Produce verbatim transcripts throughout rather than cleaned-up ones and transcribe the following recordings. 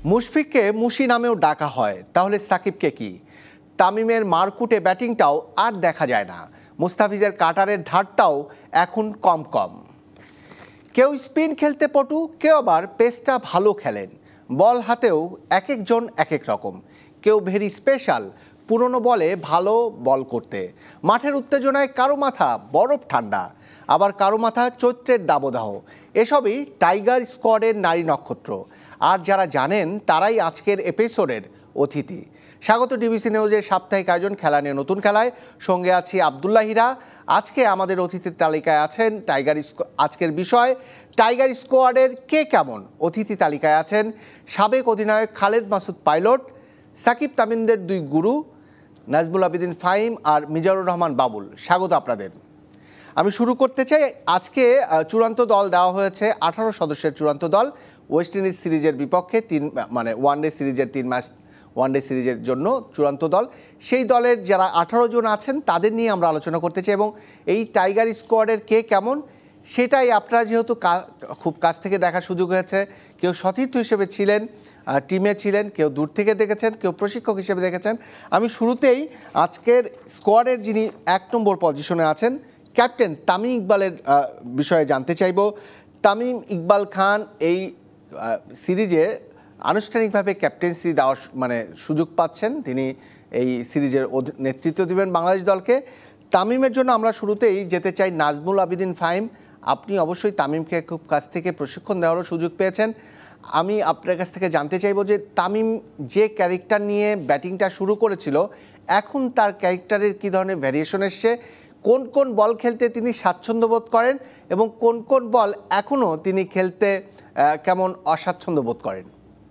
মুশফিককে মুশি নামেও ডাকা হয়, তাহলে সাকিবকে কি? তামিমের মারকুটে ব্যাটিংটাও আর দেখা যায় না, মুস্তাফিজের কাটারের ধারটাও এখন কম কম। কেউ স্পিন খেলতে পটু, কেউ আবার পেসটা ভালো খেলেন। বল হাতেও এক একজন এক এক রকম। কেউ ভেরি স্পেশাল, পুরনো বলে ভালো বল করতে। মাঠের উত্তেজনায় কারো মাথা বরফ ঠান্ডা, আবার কারো মাথা চৈত্রের দাবদাহ। এসবই টাইগার স্কোয়াডের নারী নক্ষত্র। আর যারা জানেন তারাই আজকের এপিসোডের অতিথি। স্বাগত ডিবিসি নিউজের সাপ্তাহিক আয়োজন খেলা নিয়ে নতুন খেলায়। সঙ্গে আছি আবদুল্লাহ হীরা। আজকে আমাদের অতিথির তালিকায় আছেন টাইগার আজকের বিষয় টাইগার স্কোয়াডের কে কেমন। অতিথি তালিকায় আছেন সাবেক অধিনায়ক খালেদ মাসুদ পাইলট, সাকিব তামিমদের দুই গুরু নাজমুল আবেদিন ফাহিম আর মিজানুর রহমান বাবুল। স্বাগত আপনাদের। আমি শুরু করতে চাই। আজকে চূড়ান্ত দল দেওয়া হয়েছে, আঠারো সদস্যের চূড়ান্ত দল। ওয়েস্ট ইন্ডিজ সিরিজের বিপক্ষে তিন মানে ওয়ানডে সিরিজের তিন ম্যাচ ওয়ানডে সিরিজের জন্য চূড়ান্ত দল। সেই দলের যারা আঠারো জন আছেন তাদের নিয়ে আমরা আলোচনা করতে চাই এবং এই টাইগার স্কোয়াডের কে কেমন সেটাই আপনারা যেহেতু খুব কাছ থেকে দেখার সুযোগ হয়েছে, কেউ সতীর্থ হিসেবে ছিলেন, টিমে ছিলেন, কেউ দূর থেকে দেখেছেন, কেউ প্রশিক্ষক হিসেবে দেখেছেন। আমি শুরুতেই আজকের স্কোয়াডের যিনি এক নম্বর পজিশনে আছেন ক্যাপ্টেন তামিম ইকবালের বিষয়ে জানতে চাইব। তামিম ইকবাল খান এই সিরিজে আনুষ্ঠানিকভাবে ক্যাপ্টেন্সি দেওয়ার মানে সুযোগ পাচ্ছেন। তিনি এই সিরিজের নেতৃত্ব দিবেন বাংলাদেশ দলকে। তামিমের জন্য আমরা শুরুতেই যেতে চাই নাজমুল আবেদিন ফাহিম। আপনি অবশ্যই তামিমকে খুব কাছ থেকে প্রশিক্ষণ দেওয়ারও সুযোগ পেয়েছেন। আমি আপনার কাছ থেকে জানতে চাইব যে তামিম যে ক্যারেক্টার নিয়ে ব্যাটিংটা শুরু করেছিল, এখন তার ক্যারেক্টারের কী ধরনের ভ্যারিয়েশন এসছে, কোন কোন বল খেলতে তিনি স্বাচ্ছন্দ্য বোধ করেন এবং কোন কোন বল এখনও তিনি খেলতে কেমন অস্বাচ্ছন্দ্য বোধ করেন?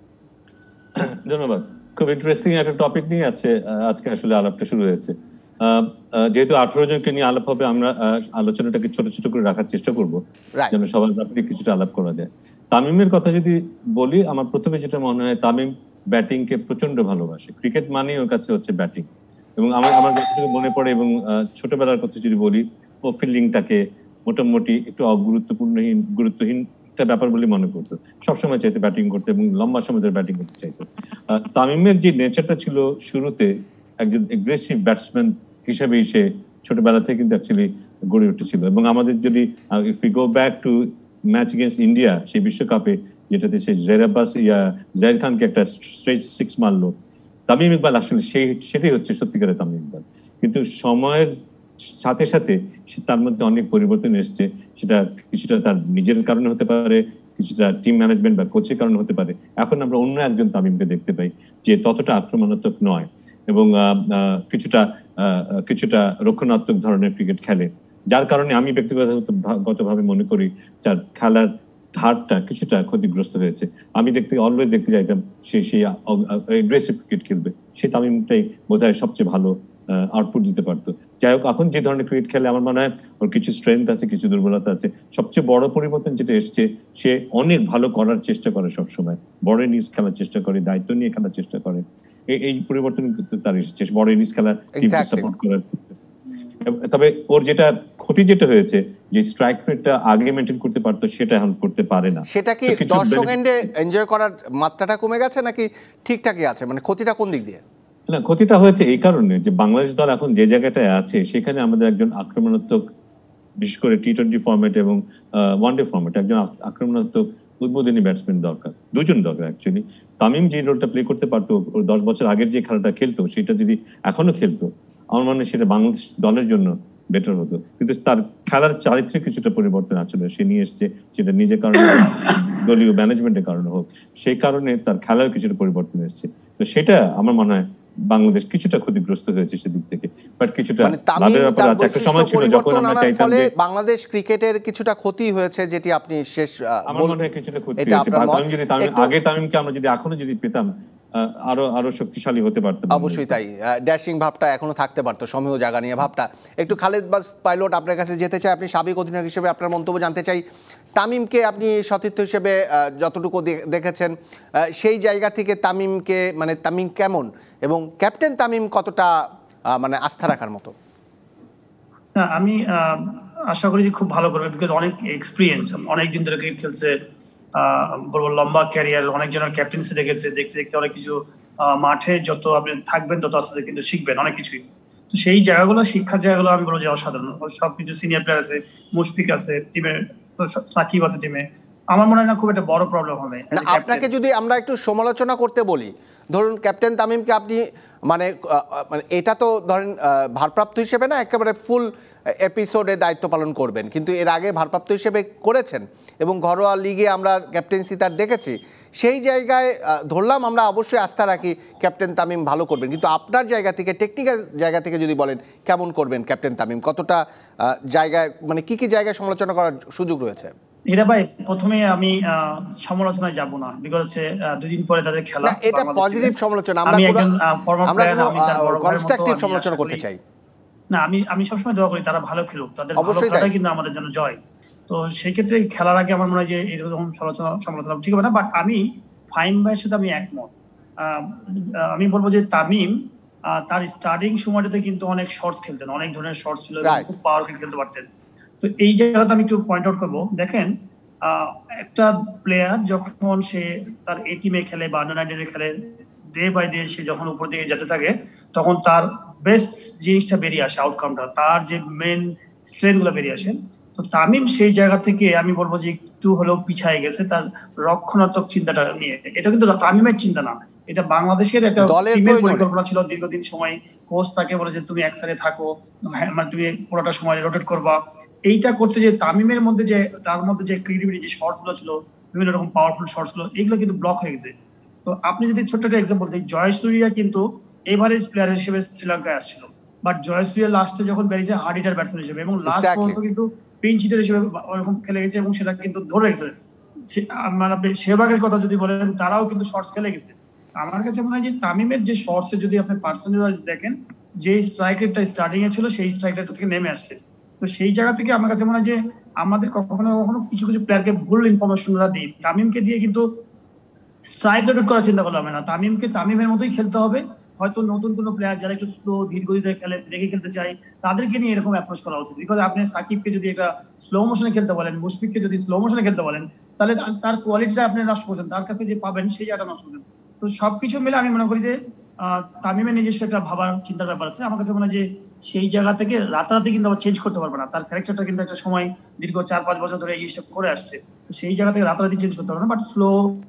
ধন্যবাদ। খুব ইন্টারেস্টিং একটা টপিক নিয়ে আছে আজকে আসলে আলাপটা শুরু হয়েছে। যেহেতু আঠারো জনকে নিয়ে আলাপ হবে, আমরা আলোচনাটাকে ছোট ছোট করে রাখার চেষ্টা করবো যেন সবার ব্যাপারে কিছুটা আলাপ করা যায়। তামিমের কথা যদি বলি, আমার প্রথমে যেটা মনে হয়, তামিম ব্যাটিং কে প্রচন্ড ভালোবাসে। ক্রিকেট মানেই ওর কাছে হচ্ছে ব্যাটিং। এবং আমার আমার যতটুকু মনে পড়ে এবং ছোটবেলার কথা যদি বলি, ও ফিল্ডিংটাকে মোটামুটি একটু অগুরুত্বপূর্ণহীন গুরুত্বহীন একটা ব্যাপার বলে মনে করতো। সবসময় চাইতো ব্যাটিং করতে এবং লম্বা সময় ধরে ব্যাটিং করতে চাইতো। তামিমের যে নেচারটা ছিল শুরুতে, একজন এগ্রেসিভ ব্যাটসম্যান হিসেবে সে ছোটবেলা থেকে কিন্তু অ্যাকচুয়ালি গড়ে উঠেছিল। এবং আমাদের যদি if you go back to match against India, সেই বিশ্বকাপে যেটাতে সে জহির আব্বাস ইয়া জাহির খানকে একটা স্ট্রেট সিক্স মারলো, তামিম ইকবাল আসলে সেই সেটাই হচ্ছে সত্যিকারের তামিম ইকবাল। কিন্তু সময়ের সাথে সাথে তার মধ্যে অনেক পরিবর্তন এসছে। সেটা কিছুটা তার নিজের কারণে হতে পারে, কিছুটা টিম ম্যানেজমেন্ট বা কোচের কারণে হতে পারে। এখন আমরা অন্য একজন তামিমকে দেখতে পাই যে ততটা আক্রমণাত্মক নয় এবং কিছুটা কিছুটা রক্ষণাত্মক ধরনের ক্রিকেট খেলে, যার কারণে আমি ব্যক্তিগতভাবে মনে করি তার খেলার ধারটা কিছুটা ক্ষতিগ্রস্ত হয়েছে। আমি দেখতে অলওয়েজ দেখতে চাইতাম সে সেই এগ্রেসিভ ক্রিকেট খেলবে, সেই তামিমটাই বোধহয় সবচেয়ে ভালো আউটপুট দিতে পারতো। যাই হোক, এখন যে ধরনের ক্রিকেট খেলে আমার মনে হয় ওর কিছু স্ট্রেংথ আছে, কিছু দুর্বলতা আছে। সবচেয়ে বড় পরিবর্তন যেটা এসছে, সে অনেক ভালো করার চেষ্টা করে, সবসময় বড় ইনিংস খেলার চেষ্টা করে, দায়িত্ব নিয়ে খেলার চেষ্টা করে। এই পরিবর্তন তার এসেছে, বড় ইনিংস খেলার টিমকে সাপোর্ট করার। তবে ওর যেটা ক্ষতি যেটা হয়েছে, যে স্ট্রাইক রেটটা আগে মেইনটেইন করতে পারতো, সেটা এখন করতে পারে না। সেটা কি দর্শক এন্ডে এনজয় করার মাত্রাটা কমে গেছে নাকি ঠিকঠাকই আছে? মানে ক্ষতিটা কোন দিক দিয়ে? না, ক্ষতিটা হয়েছে এই কারণে যে বাংলাদেশ দল এখন যে জায়গাটায় আছে, সেখানে আমাদের একজন আক্রমণাত্মক, বিশেষ করে টি টোয়েন্টি ফরম্যাট এবং ওয়ানডে ফরম্যাট, একজন আক্রমণাত্মক উদ্বোধনী ব্যাটসম্যান দরকার, দুজন দরকার অ্যাকচুয়ালি। তামিম যে রোলটা প্লে করতে পারতো, ওর দশ বছর আগের যে খেলাটা খেলতো, সেটা যদি এখনো খেলতো, আমার মনে হয় সেটা বাংলাদেশ দলের জন্য বেটার হতো। কিন্তু তার খেলার চারিত্রিক কিছুটা পরিবর্তন আসলে সে নিয়ে এসছে, সেটা নিজের কারণে, দলীয় ম্যানেজমেন্টের কারণে হোক, সেই কারণে তার খেলার কিছুটা পরিবর্তন এসছে। তো সেটা আমার মনে হয় বাংলাদেশ কিছুটা ক্ষতিগ্রস্ত হয়েছে সেদিক থেকে। বাট কিছুটা লাভের ব্যাপার আছে। একটা সময় ছিল যখন আমরা চাইতাম যে বাংলাদেশ ক্রিকেটের কিছুটা ক্ষতি হয়েছে, যেটি আপনি শেষ আমার মনে হয় কিছুটা ক্ষতি হয়েছে। তামিম যদি তামিম আগে তামিমকে আমরা যদি এখনো যদি পেতাম, আরো আরো শক্তিশালী হতে পারতো। অবশ্যই তাই, ড্যাশিং ভাবটা এখনো থাকতে পারতো, সময় জায়গা নিয়ে ভাবটা। একটু খালেদ পাইলট আপনার কাছে যেতে চাই। আপনি সাবেক অধিনায়ক হিসেবে আপনার মন্তব্য জানতে চাই। তামিমকে আপনি সতীর্থ হিসেবে যতটুকু দেখেছেন, সেই জায়গা থেকে তামিমকে মানে তামিম কেমন এবং ক্যাপ্টেন তামিম কতটা মানে আস্থা রাখার মতো? না, আমি আশা করি যে খুব ভালো করবে, বিকজ অনেক এক্সপিরিয়েন্স, অনেক দিন ধরে ক্রিকেট খেলছে, বলবো লম্বা ক্যারিয়ার, অনেকজনের ক্যাপ্টেন্সি দেখেছে, দেখতে দেখতে অনেক কিছু মাঠে যত আপনি থাকবেন তত আস্তে আস্তে কিন্তু শিখবেন অনেক কিছুই। তো সেই জায়গাগুলো, শিক্ষার জায়গাগুলো আমি বলবো যে অসাধারণ। সবকিছু সিনিয়র প্লেয়ার আছে, মুশফিক আছে টিমে, সাকিব আছে টিমে। আমার মনে হয় না খুব একটা বড় প্রবলেম হবে। আপনাকে যদি আমরা একটু সমালোচনা করতে বলি, ধরুন ক্যাপ্টেন তামিমকে আপনি মানে এটা তো ধরেন ভারপ্রাপ্ত হিসেবে না, একেবারে ফুল এপিসোডে দায়িত্ব পালন করবেন, কিন্তু এর আগে ভারপ্রাপ্ত হিসেবে করেছেন এবং ঘরোয়া লিগে আমরা ক্যাপ্টেন্সি তার দেখেছি। সেই জায়গায় ধরলাম আমরা অবশ্যই আস্থা রাখি ক্যাপ্টেন তামিম ভালো করবেন, কিন্তু আপনার জায়গা থেকে, টেকনিক্যাল জায়গা থেকে যদি বলেন কেমন করবেন ক্যাপ্টেন তামিম, কতটা জায়গায় মানে কি কি জায়গায় সমালোচনা করার সুযোগ রয়েছে? হীরা ভাই, প্রথমে আমি সমালোচনায় যাব না, বিকজ হচ্ছে দুই দিন পরে তাদের খেলা। এটা পজিটিভ সমালোচনা, আমরা আমরা কনস্ট্রাকটিভ সমালোচনা করতে চাই না। আমি আমি সবসময় দোয়া করি তারা ভালো খেলুক, তাদের ভালো খেলাটাই কিন্তু আমাদের জন্য জয়। তো সেই ক্ষেত্রে খেলার আগে আমার মনে হয় যে এরকম সমালোচনা সমালোচনা ঠিক হবে না। বাট আমি ফাহিম ভাইয়ের সাথে আমি একমত। আমি বলবো যে তামিম তার স্টার্টিং সময়টাতে কিন্তু অনেক শর্টস খেলতেন, অনেক ধরনের শর্টস ছিল, খুব পাওয়ারফুল খেলতে পারতেন। তো এই জায়গাতে আমি একটু পয়েন্ট আউট করবো। দেখেন, একটা প্লেয়ার যখন সে তার এ টিমে খেলে বা আন্ডার নাইনটিনে খেলে, ডে বাই ডে সে যখন উপর দিকে যেতে থাকে, তখন তার বেস্ট জিনিসটা বেরিয়ে আসে, আউটকামটা, তার যে মেন স্ট্রেংথ গুলো বেরিয়ে আসে। তো তামিম সেই জায়গা থেকে আমি বলবো যে একটু হলেও পিছায় গেছে তার রক্ষণাত্মক চিন্তাটা নিয়ে। এটা কিন্তু তামিমের চিন্তা না, এটা বাংলাদেশের একটা টিমের পরিকল্পনা ছিল দীর্ঘদিন সময়। কোচ তাকে বলেছে তুমি এক সাইডে থাকো, মানে তুমি পুরোটা সময় রোটেট করবা। এইটা করতে যে তামিমের মধ্যে যে তার মধ্যে যে ক্রিয়েটিভিটি, যে শর্টস গুলো ছিল, বিভিন্ন রকম পাওয়ারফুল শর্টস গুলো, এগুলো কিন্তু ব্লক হয়ে গেছে। তো আপনি যদি ছোট্ট একটা এক্সাম্পল দিই, জয়সূর্যা কিন্তু এভারেজ প্লেয়ার হিসেবে শ্রীলঙ্কায় আসছিল, বাট জয়সূর্যা লাস্টে যখন বেরিয়েছে হার্ড হিটার ব্যাটসম্যান হিসেবে, এবং লাস্ট পর্যন্ত কিন্তু পিঞ্চ হিটার হিসেবে ওরকম খেলে গেছে এবং সেটা কিন্তু ধরে গেছে। মানে আপনি সেহবাগের কথা যদি বলেন, তারাও কিন্তু শর্টস খেলে গেছে। আমার কাছে মনে হয় যে তামিমের যে শর্টসে যদি আপনি পার্সেন্টেজ ওয়াইজ দেখেন, যে স্ট্রাইক রেটটা স্টার্টিং এ ছিল সেই স্ট্রাইক রেট থেকে নেমে আসছে। তো সেই জায়গা থেকে আমার কাছে মনে হয় যে আমাদের কখনো কখনো কিছু কিছু প্লেয়ারকে ভুল ইনফরমেশনরা দিই। তামিমকে দিয়ে কিন্তু স্ট্রাইক রেট করার চিন্তা করলে হবে না, তামিমকে তামিমের মতোই খেলতে হবে। হয়তো নতুন কোনো প্লেয়ার যারা একটু স্লো ধীর গতিতে খেলে, রেগে খেলতে চায়, তাদেরকে নিয়ে এরকম অ্যাপ্রোচ করা উচিত। বিকজ আপনি সাকিবকে যদি একটা স্লো মোশনে খেলতে বলেন, মুশফিককে যদি স্লো মোশনে খেলতে বলেন, তাহলে তার কোয়ালিটিটা আপনি নষ্ট করছেন, তার কাছে যে পাবেন সেই জায়গাটা নষ্ট করছেন। তো সবকিছু মিলে আমি মনে করি যে আহ তামিমের নিজস্ব একটা ভাবার চিন্তার ব্যাপার আছে। আমার কাছে মনে হয় যে সেই জায়গা থেকে রাতারাতি কিন্তু আবার চেঞ্জ করতে পারবে না, তার ক্যারেক্টারটা কিন্তু একটা সময় দীর্ঘ চার পাঁচ বছর ধরে এই জিনিসটা করে আসছে। তো সেই জায়গা থেকে রাতারাতি চেঞ্জ করতে পারবে না, বাট স্লো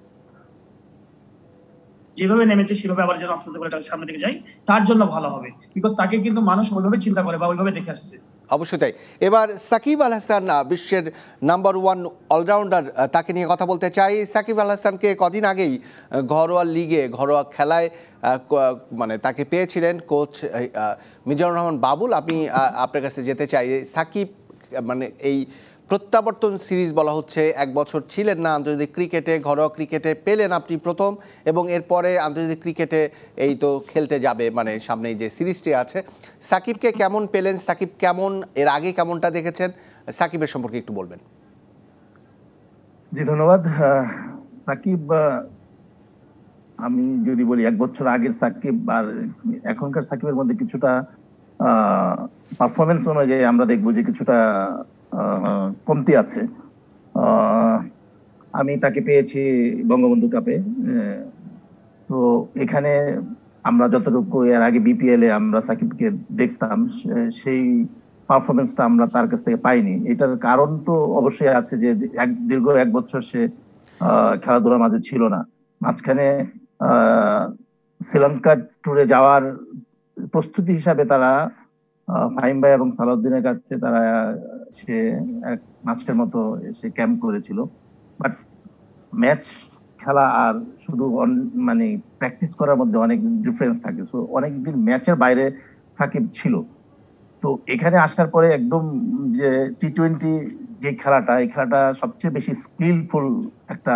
যেভাবে নেমেছে সেভাবে আবার যেন আস্তে আস্তে করে সামনের দিকে যাই, তার জন্য ভালো হবে। বিকজ তাকে কিন্তু মানুষ ওইভাবে চিন্তা করে বা ওইভাবে দেখে আসছে। অবশ্যই তাই। এবার সাকিব আল হাসান, বিশ্বের নাম্বার ওয়ান অলরাউন্ডার, তাকে নিয়ে কথা বলতে চাই। সাকিব আল হাসানকে কদিন আগেই ঘরোয়া লিগে, ঘরোয়া খেলায় মানে তাকে পেয়েছিলেন কোচ মিজানুর রহমান বাবুল। আমি আপনার কাছে যেতে চাই, সাকিব মানে এই প্রত্যাবর্তন সিরিজ বলা হচ্ছে, এক বছর ছিলেন না আন্তর্জাতিক ক্রিকেটে, ঘরোয়া ক্রিকেটে পেলেন আপনি প্রথম, এবং এরপরে আন্তর্জাতিক ক্রিকেটে এই তো খেলতে যাবে, মানে সামনেই যে সিরিজটি আছে। সাকিবকে কেমন পেলেন? সাকিব কেমন, এর আগে কেমনটা দেখেছেন? সাকিবের সম্পর্কে একটু বলবেন। জি ধন্যবাদ। সাকিব, আমি যদি বলি এক বছর আগের সাকিব আর এখনকার সাকিবের মধ্যে কিছুটা পারফরমেন্স অনুযায়ী আমরা দেখবো যে কিছুটা কমতি আছে। আমি তাকে পেয়েছি বঙ্গবন্ধু কাপে। তো এখানে আমরা যতটুকু এর আগে বিপিএল এ আমরা সাকিবকে দেখতাম, সেই পারফরমেন্সটা আমরা তার কাছ থেকে পাইনি। এটার কারণ তো অবশ্যই আছে যে এক দীর্ঘ এক বছর সে খেলাধুলার মাঝে ছিল না। মাঝখানে আহ শ্রীলঙ্কা ট্যুরে যাওয়ার প্রস্তুতি হিসাবে তারা ফাহিম ভাই এবং সালাউদ্দিনের কাছে তারা সে এক মাসের মতো সে ক্যাম্প করেছিল। বাট ম্যাচ খেলা আর শুধু মানে প্র্যাকটিস করার মধ্যে অনেক ডিফারেন্স থাকে। সো অনেকদিন ম্যাচের বাইরে সাকিব ছিল। তো এখানে আসার পরে একদম যে টি টোয়েন্টি যে খেলাটা, এই খেলাটা সবচেয়ে বেশি স্কিলফুল একটা,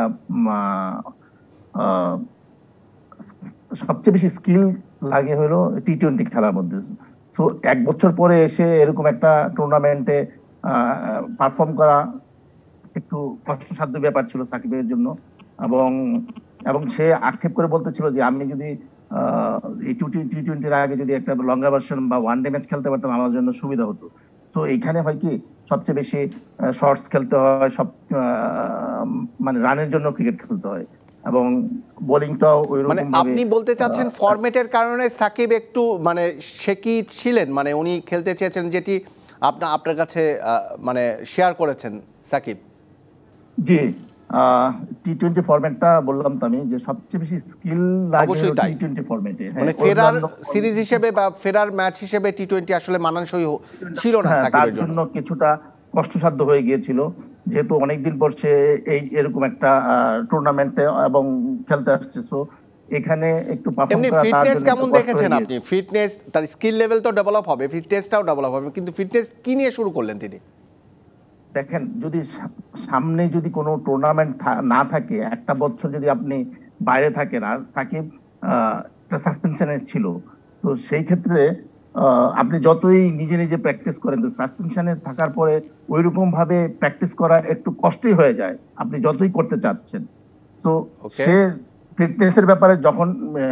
সবচেয়ে বেশি স্কিল লাগে হলো টি টোয়েন্টি খেলার মধ্যে। তো এক বছর পরে এসে এরকম একটা টুর্নামেন্টে পারফর্ম করা একটু কষ্টসাধ্য ব্যাপার ছিল সাকিবের জন্য। এবং এবং সে আক্ষেপ করে বলতেছিল যে আমি যদি এই টি টোয়েন্টির আগে যদি একটা লঙ্গা ভার্সন বা ওয়ান ডে ম্যাচ খেলতে পারতাম আমার জন্য সুবিধা হতো। তো এইখানে হয় কি, সবচেয়ে বেশি শর্টস খেলতে হয়, সব মানে রানের জন্য ক্রিকেট খেলতে হয় এবং বোলিংটাও ওইরকম মানে আপনি বলতে চাচ্ছেন ফরম্যাটের কারণে সাকিব একটু মানে শেকি ছিলেন, মানে উনি খেলতে চেয়েছেন যেটি আপনার আপনার কাছে মানে শেয়ার করেছেন সাকিব। জি, টি টোয়েন্টি ফরম্যাটটা বললাম তো আমি যে সবচেয়ে বেশি স্কিল লাগে টি টোয়েন্টি ফরম্যাটে, মানে ফেরার সিরিজ হিসেবে বা ফেরার ম্যাচ হিসেবে টি টোয়েন্টি আসলে মানানসই ছিল না সাকিবের জন্য, কিছুটা কষ্টসাধ্য হয়ে গিয়েছিল যেহেতু অনেকদিন পর সে এই এরকম একটা টুর্নামেন্টে এবং খেলতে আসছে। সো এখানে একটু পারফর্ম করা, ফিটনেস কেমন দেখেছেন আপনি? ফিটনেস, তার স্কিল লেভেল তো ডেভেলপ হবে, ফিটনেসটাও ডেভেলপ হবে, কিন্তু ফিটনেস কি নিয়ে শুরু করলেন তিনি? দেখেন, যদি সামনে যদি কোনো টুর্নামেন্ট না থাকে, একটা বছর যদি আপনি বাইরে থাকেন, আর সাকিব একটা সাসপেনশনে ছিল, তো সেই ক্ষেত্রে আপনি যতই নিজে নিজে প্র্যাকটিস করেন, সাসপেনশনে থাকার পরে ওইরকম ভাবে প্র্যাকটিস করা একটু কষ্টই হয়ে যায় আপনি যতই করতে চাচ্ছেন। তো সে ফিটনেসের ব্যাপারে যখন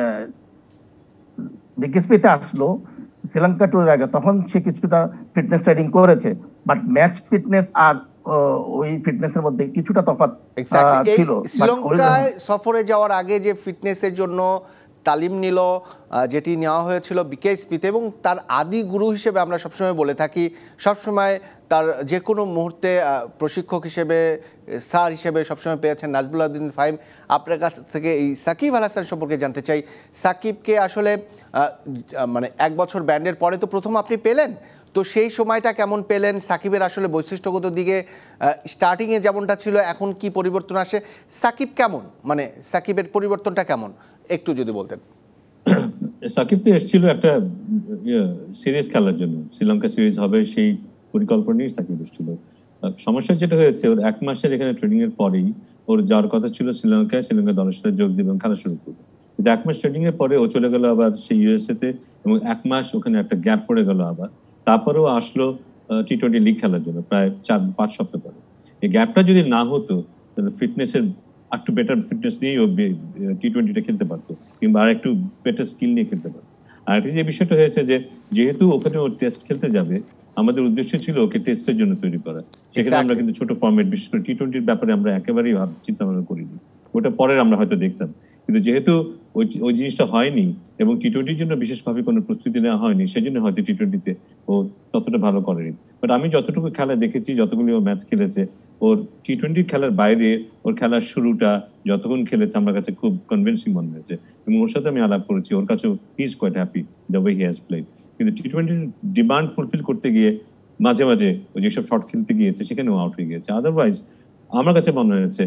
বিকেএসপিতে আসলো শ্রীলঙ্কা ট্যুরের আগে, তখন সে কিছুটা ফিটনেস ট্রেনিং করেছে, বাট ম্যাচ ফিটনেস আর ওই ফিটনেসের মধ্যে কিছুটা তফাৎ ছিল। শ্রীলঙ্কায় সফরে যাওয়ার আগে যে ফিটনেসের জন্য তালিম নিল, যেটি নেওয়া হয়েছিল বিকেএসপিতে, এবং তার আদি গুরু হিসেবে আমরা সবসময় বলে থাকি, সবসময় তার যে কোনো মুহূর্তে প্রশিক্ষক হিসেবে, স্যার হিসেবে সবসময় পেয়েছেন নাজমুল ফাহিম। আপনার কাছ থেকে এই সাকিব আল হাসান সম্পর্কে জানতে চাই, সাকিবকে আসলে মানে এক বছর ব্যান্ডের পরে তো প্রথম আপনি পেলেন, তো সেই সময়টা কেমন পেলেন? সাকিবের আসলে বৈশিষ্ট্যগত দিকে স্টার্টিংয়ে যেমনটা ছিল, এখন কি পরিবর্তন আসে? সাকিব কেমন, মানে সাকিবের পরিবর্তনটা কেমন একটু যদি বলতেন। সাকিব তো এসেছিল একটা সিরিজ খেলার জন্য, শ্রীলঙ্কা সিরিজ হবে সেই পরিকল্পনাই সাকিব এসেছিল। সমস্যা যেটা হয়েছে, ওর এক মাসের এখানে ট্রেনিং এর পরেই ওর যাওয়ার কথা ছিল শ্রীলঙ্কায়, শ্রীলঙ্কা দলের সাথে যোগ দিবেন, খেলা শুরু করবে। কিন্তু এক মাস ট্রেনিং এর পরে ও চলে গেল আবার সেই ইউএসএ তে, এবং এক মাস ওখানে একটা গ্যাপ পড়ে গেল আবার। তারপরেও আসলো টি টোয়েন্টি লিগ খেলার জন্য প্রায় চার পাঁচ সপ্তাহ পরে। এই গ্যাপটা যদি না হতো তাহলে ফিটনেসের একটু বেটার ফিটনেস নিয়েই ও টি টোয়েন্টিটা খেলতে পারতো, কিংবা আর একটু বেটার স্কিল নিয়ে খেলতে পারতো। আর একটা যে বিষয়টা হয়েছে যে যেহেতু ওখানে ও টেস্ট খেলতে যাবে, আমাদের উদ্দেশ্য ছিল ওকে টেস্টের জন্য তৈরি করা। সেখানে আমরা কিন্তু ছোট ফরম্যাট, বিশেষ করে টি টোয়েন্টির ব্যাপারে আমরা একেবারেই চিন্তা ভাবনা করিনি, ওটা পরের আমরা হয়তো দেখতাম। কিন্তু যেহেতু ওই ওই জিনিসটা হয়নি এবং টি টোয়েন্টির জন্য বিশেষভাবে কোনো প্রস্তুতি নেওয়া হয়নি, সেজন্য হয়তো টি টোয়েন্টিতে ও ততটা ভালো করেনি। বাট আমি যতটুকু খেলা দেখেছি, যতগুলি ও ম্যাচ খেলেছে, ওর টি টোয়েন্টি খেলার বাইরে ওর খেলার শুরুটা যতক্ষণ খেলেছে আমার কাছে খুব কনভিন্সিং মনে হয়েছে, এবং ওর সাথে আমি আলাপ করেছি, ওর কাছেও he is quite happy the way he has played. কিন্তু টি টোয়েন্টির ডিমান্ড ফুলফিল করতে গিয়ে মাঝে মাঝে ও যেসব শট খেলতে গিয়েছে সেখানেও আউট হয়ে গিয়েছে। আদারওয়াইজ আমার কাছে মনে হয়েছে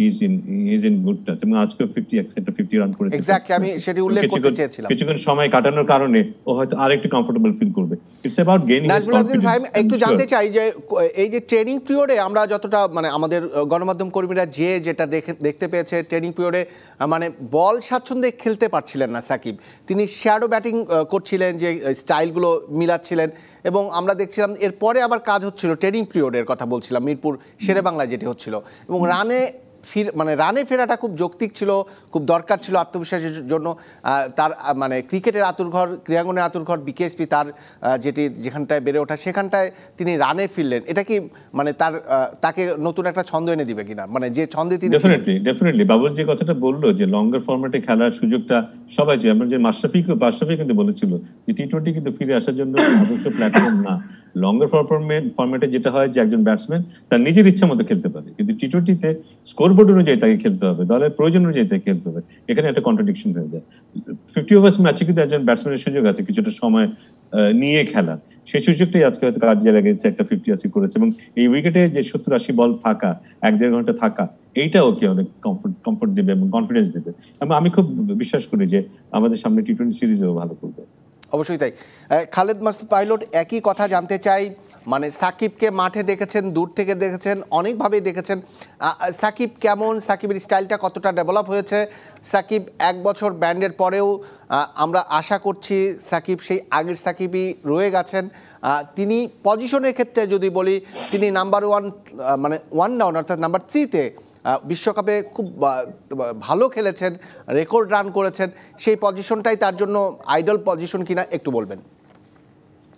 কিছুক্ষণ সময় কাটানোর কারণে ও হয়তো আরেকটু কমফোর্টেবল ফিল করবে। It's about gaining his confidence. একটু জানতে চাই যে এই যে ট্রেনিং পিরিয়ডে আমরা যতটা মানে আমাদের গণমাধ্যম কর্মীরা যে যেটা দেখতে পেয়েছে, ট্রেনিং পিরিয়ডে মানে বল স্বাচ্ছন্দ্যে খেলতে পারছিলেন না সাকিব, তিনি শ্যাডো ব্যাটিং করছিলেন, যে স্টাইলগুলো মিলাচ্ছিলেন, এবং আমরা দেখছিলাম এরপরে আবার কাজ হচ্ছিল, ট্রেনিং পিরিয়ডের কথা বলছিলাম, মিরপুর শেরে বাংলায় যেটি হচ্ছিল, এবং রানে ফির মানে রানে ফেরাটা খুব যৌক্তিক ছিল, খুব দরকার ছিল আত্মবিশ্বাসের জন্য। তার মানে ক্রিকেটের আতুরঘর, ক্রীড়াঙ্গনের আতুরঘর বিকেএসপি, তার যেটি যেখানটায় বেড়ে ওঠা, সেখানটায় তিনি রানে ফিরলেন, এটা কি মানে তার তাকে নতুন একটা ছন্দ এনে দিবে কিনা, মানে যে ছন্দে তিনি? ডেফিনেটলি ডেফিনেটলি বাবুল যে কথাটা বললো যে লঙ্গার ফরম্যাটে খেলার সুযোগটা সবাই চায়, আমরা যে মাশরাফি মাশরাফি কিন্তু বলেছিল যে টি টোয়েন্টি কিন্তু ফিরে আসার জন্য আদর্শ প্ল্যাটফর্ম না। লঙ্গার ফরম্যাট ফরম্যাটে যেটা হয় যে একজন ব্যাটসম্যান তার নিজের ইচ্ছা মতো খেলতে পারে, কিন্তু টি টোয়েন্টিতে স্কোরবোর্ড অনুযায়ী তাকে খেলতে হবে, দলের প্রয়োজন অনুযায়ী তাকে খেলতে হবে। এখানে একটা কন্ট্রাডিকশন হয়ে যায়। ফিফটি ওভার্স ম্যাচে কিন্তু একজন ব্যাটসম্যানের সুযোগ আছে কিছুটা সময় নিয়ে খেলা, সেই সুযোগটাই আজকে হয়তো কাজে লেগেছে, একটা ফিফটি আশি করেছে, এবং এই উইকেটে যে সত্তর আশি বল থাকা, এক দেড় ঘন্টা থাকা, এইটা ওকে অনেক কমফোর্ট কমফোর্ট দেবে এবং কনফিডেন্স দেবে। এবং আমি খুব বিশ্বাস করি যে আমাদের সামনে টি টোয়েন্টি সিরিজেও ভালো করবে। অবশ্যই তাই। খালেদ মাসুদ পাইলট, একই কথা জানতে চাই, মানে সাকিবকে মাঠে দেখেছেন, দূর থেকে দেখেছেন, অনেকভাবেই দেখেছেন, সাকিব কেমন, সাকিবের স্টাইলটা কতটা ডেভেলপ হয়েছে? সাকিব এক বছর ব্যান্ডের পরেও আমরা আশা করছি সাকিব সেই আগের সাকিবই রয়ে গেছেন। তিনি পজিশনের ক্ষেত্রে যদি বলি, তিনি নাম্বার ওয়ান মানে ওয়ান ডাউন অর্থাৎ নাম্বার থ্রিতে বিশ্বকাপে খুব ভালো খেলেছেন, রেকর্ড রান করেছেন, সেই পজিশনটাই তার জন্য আইডল পজিশন কিনা একটু বলবেন।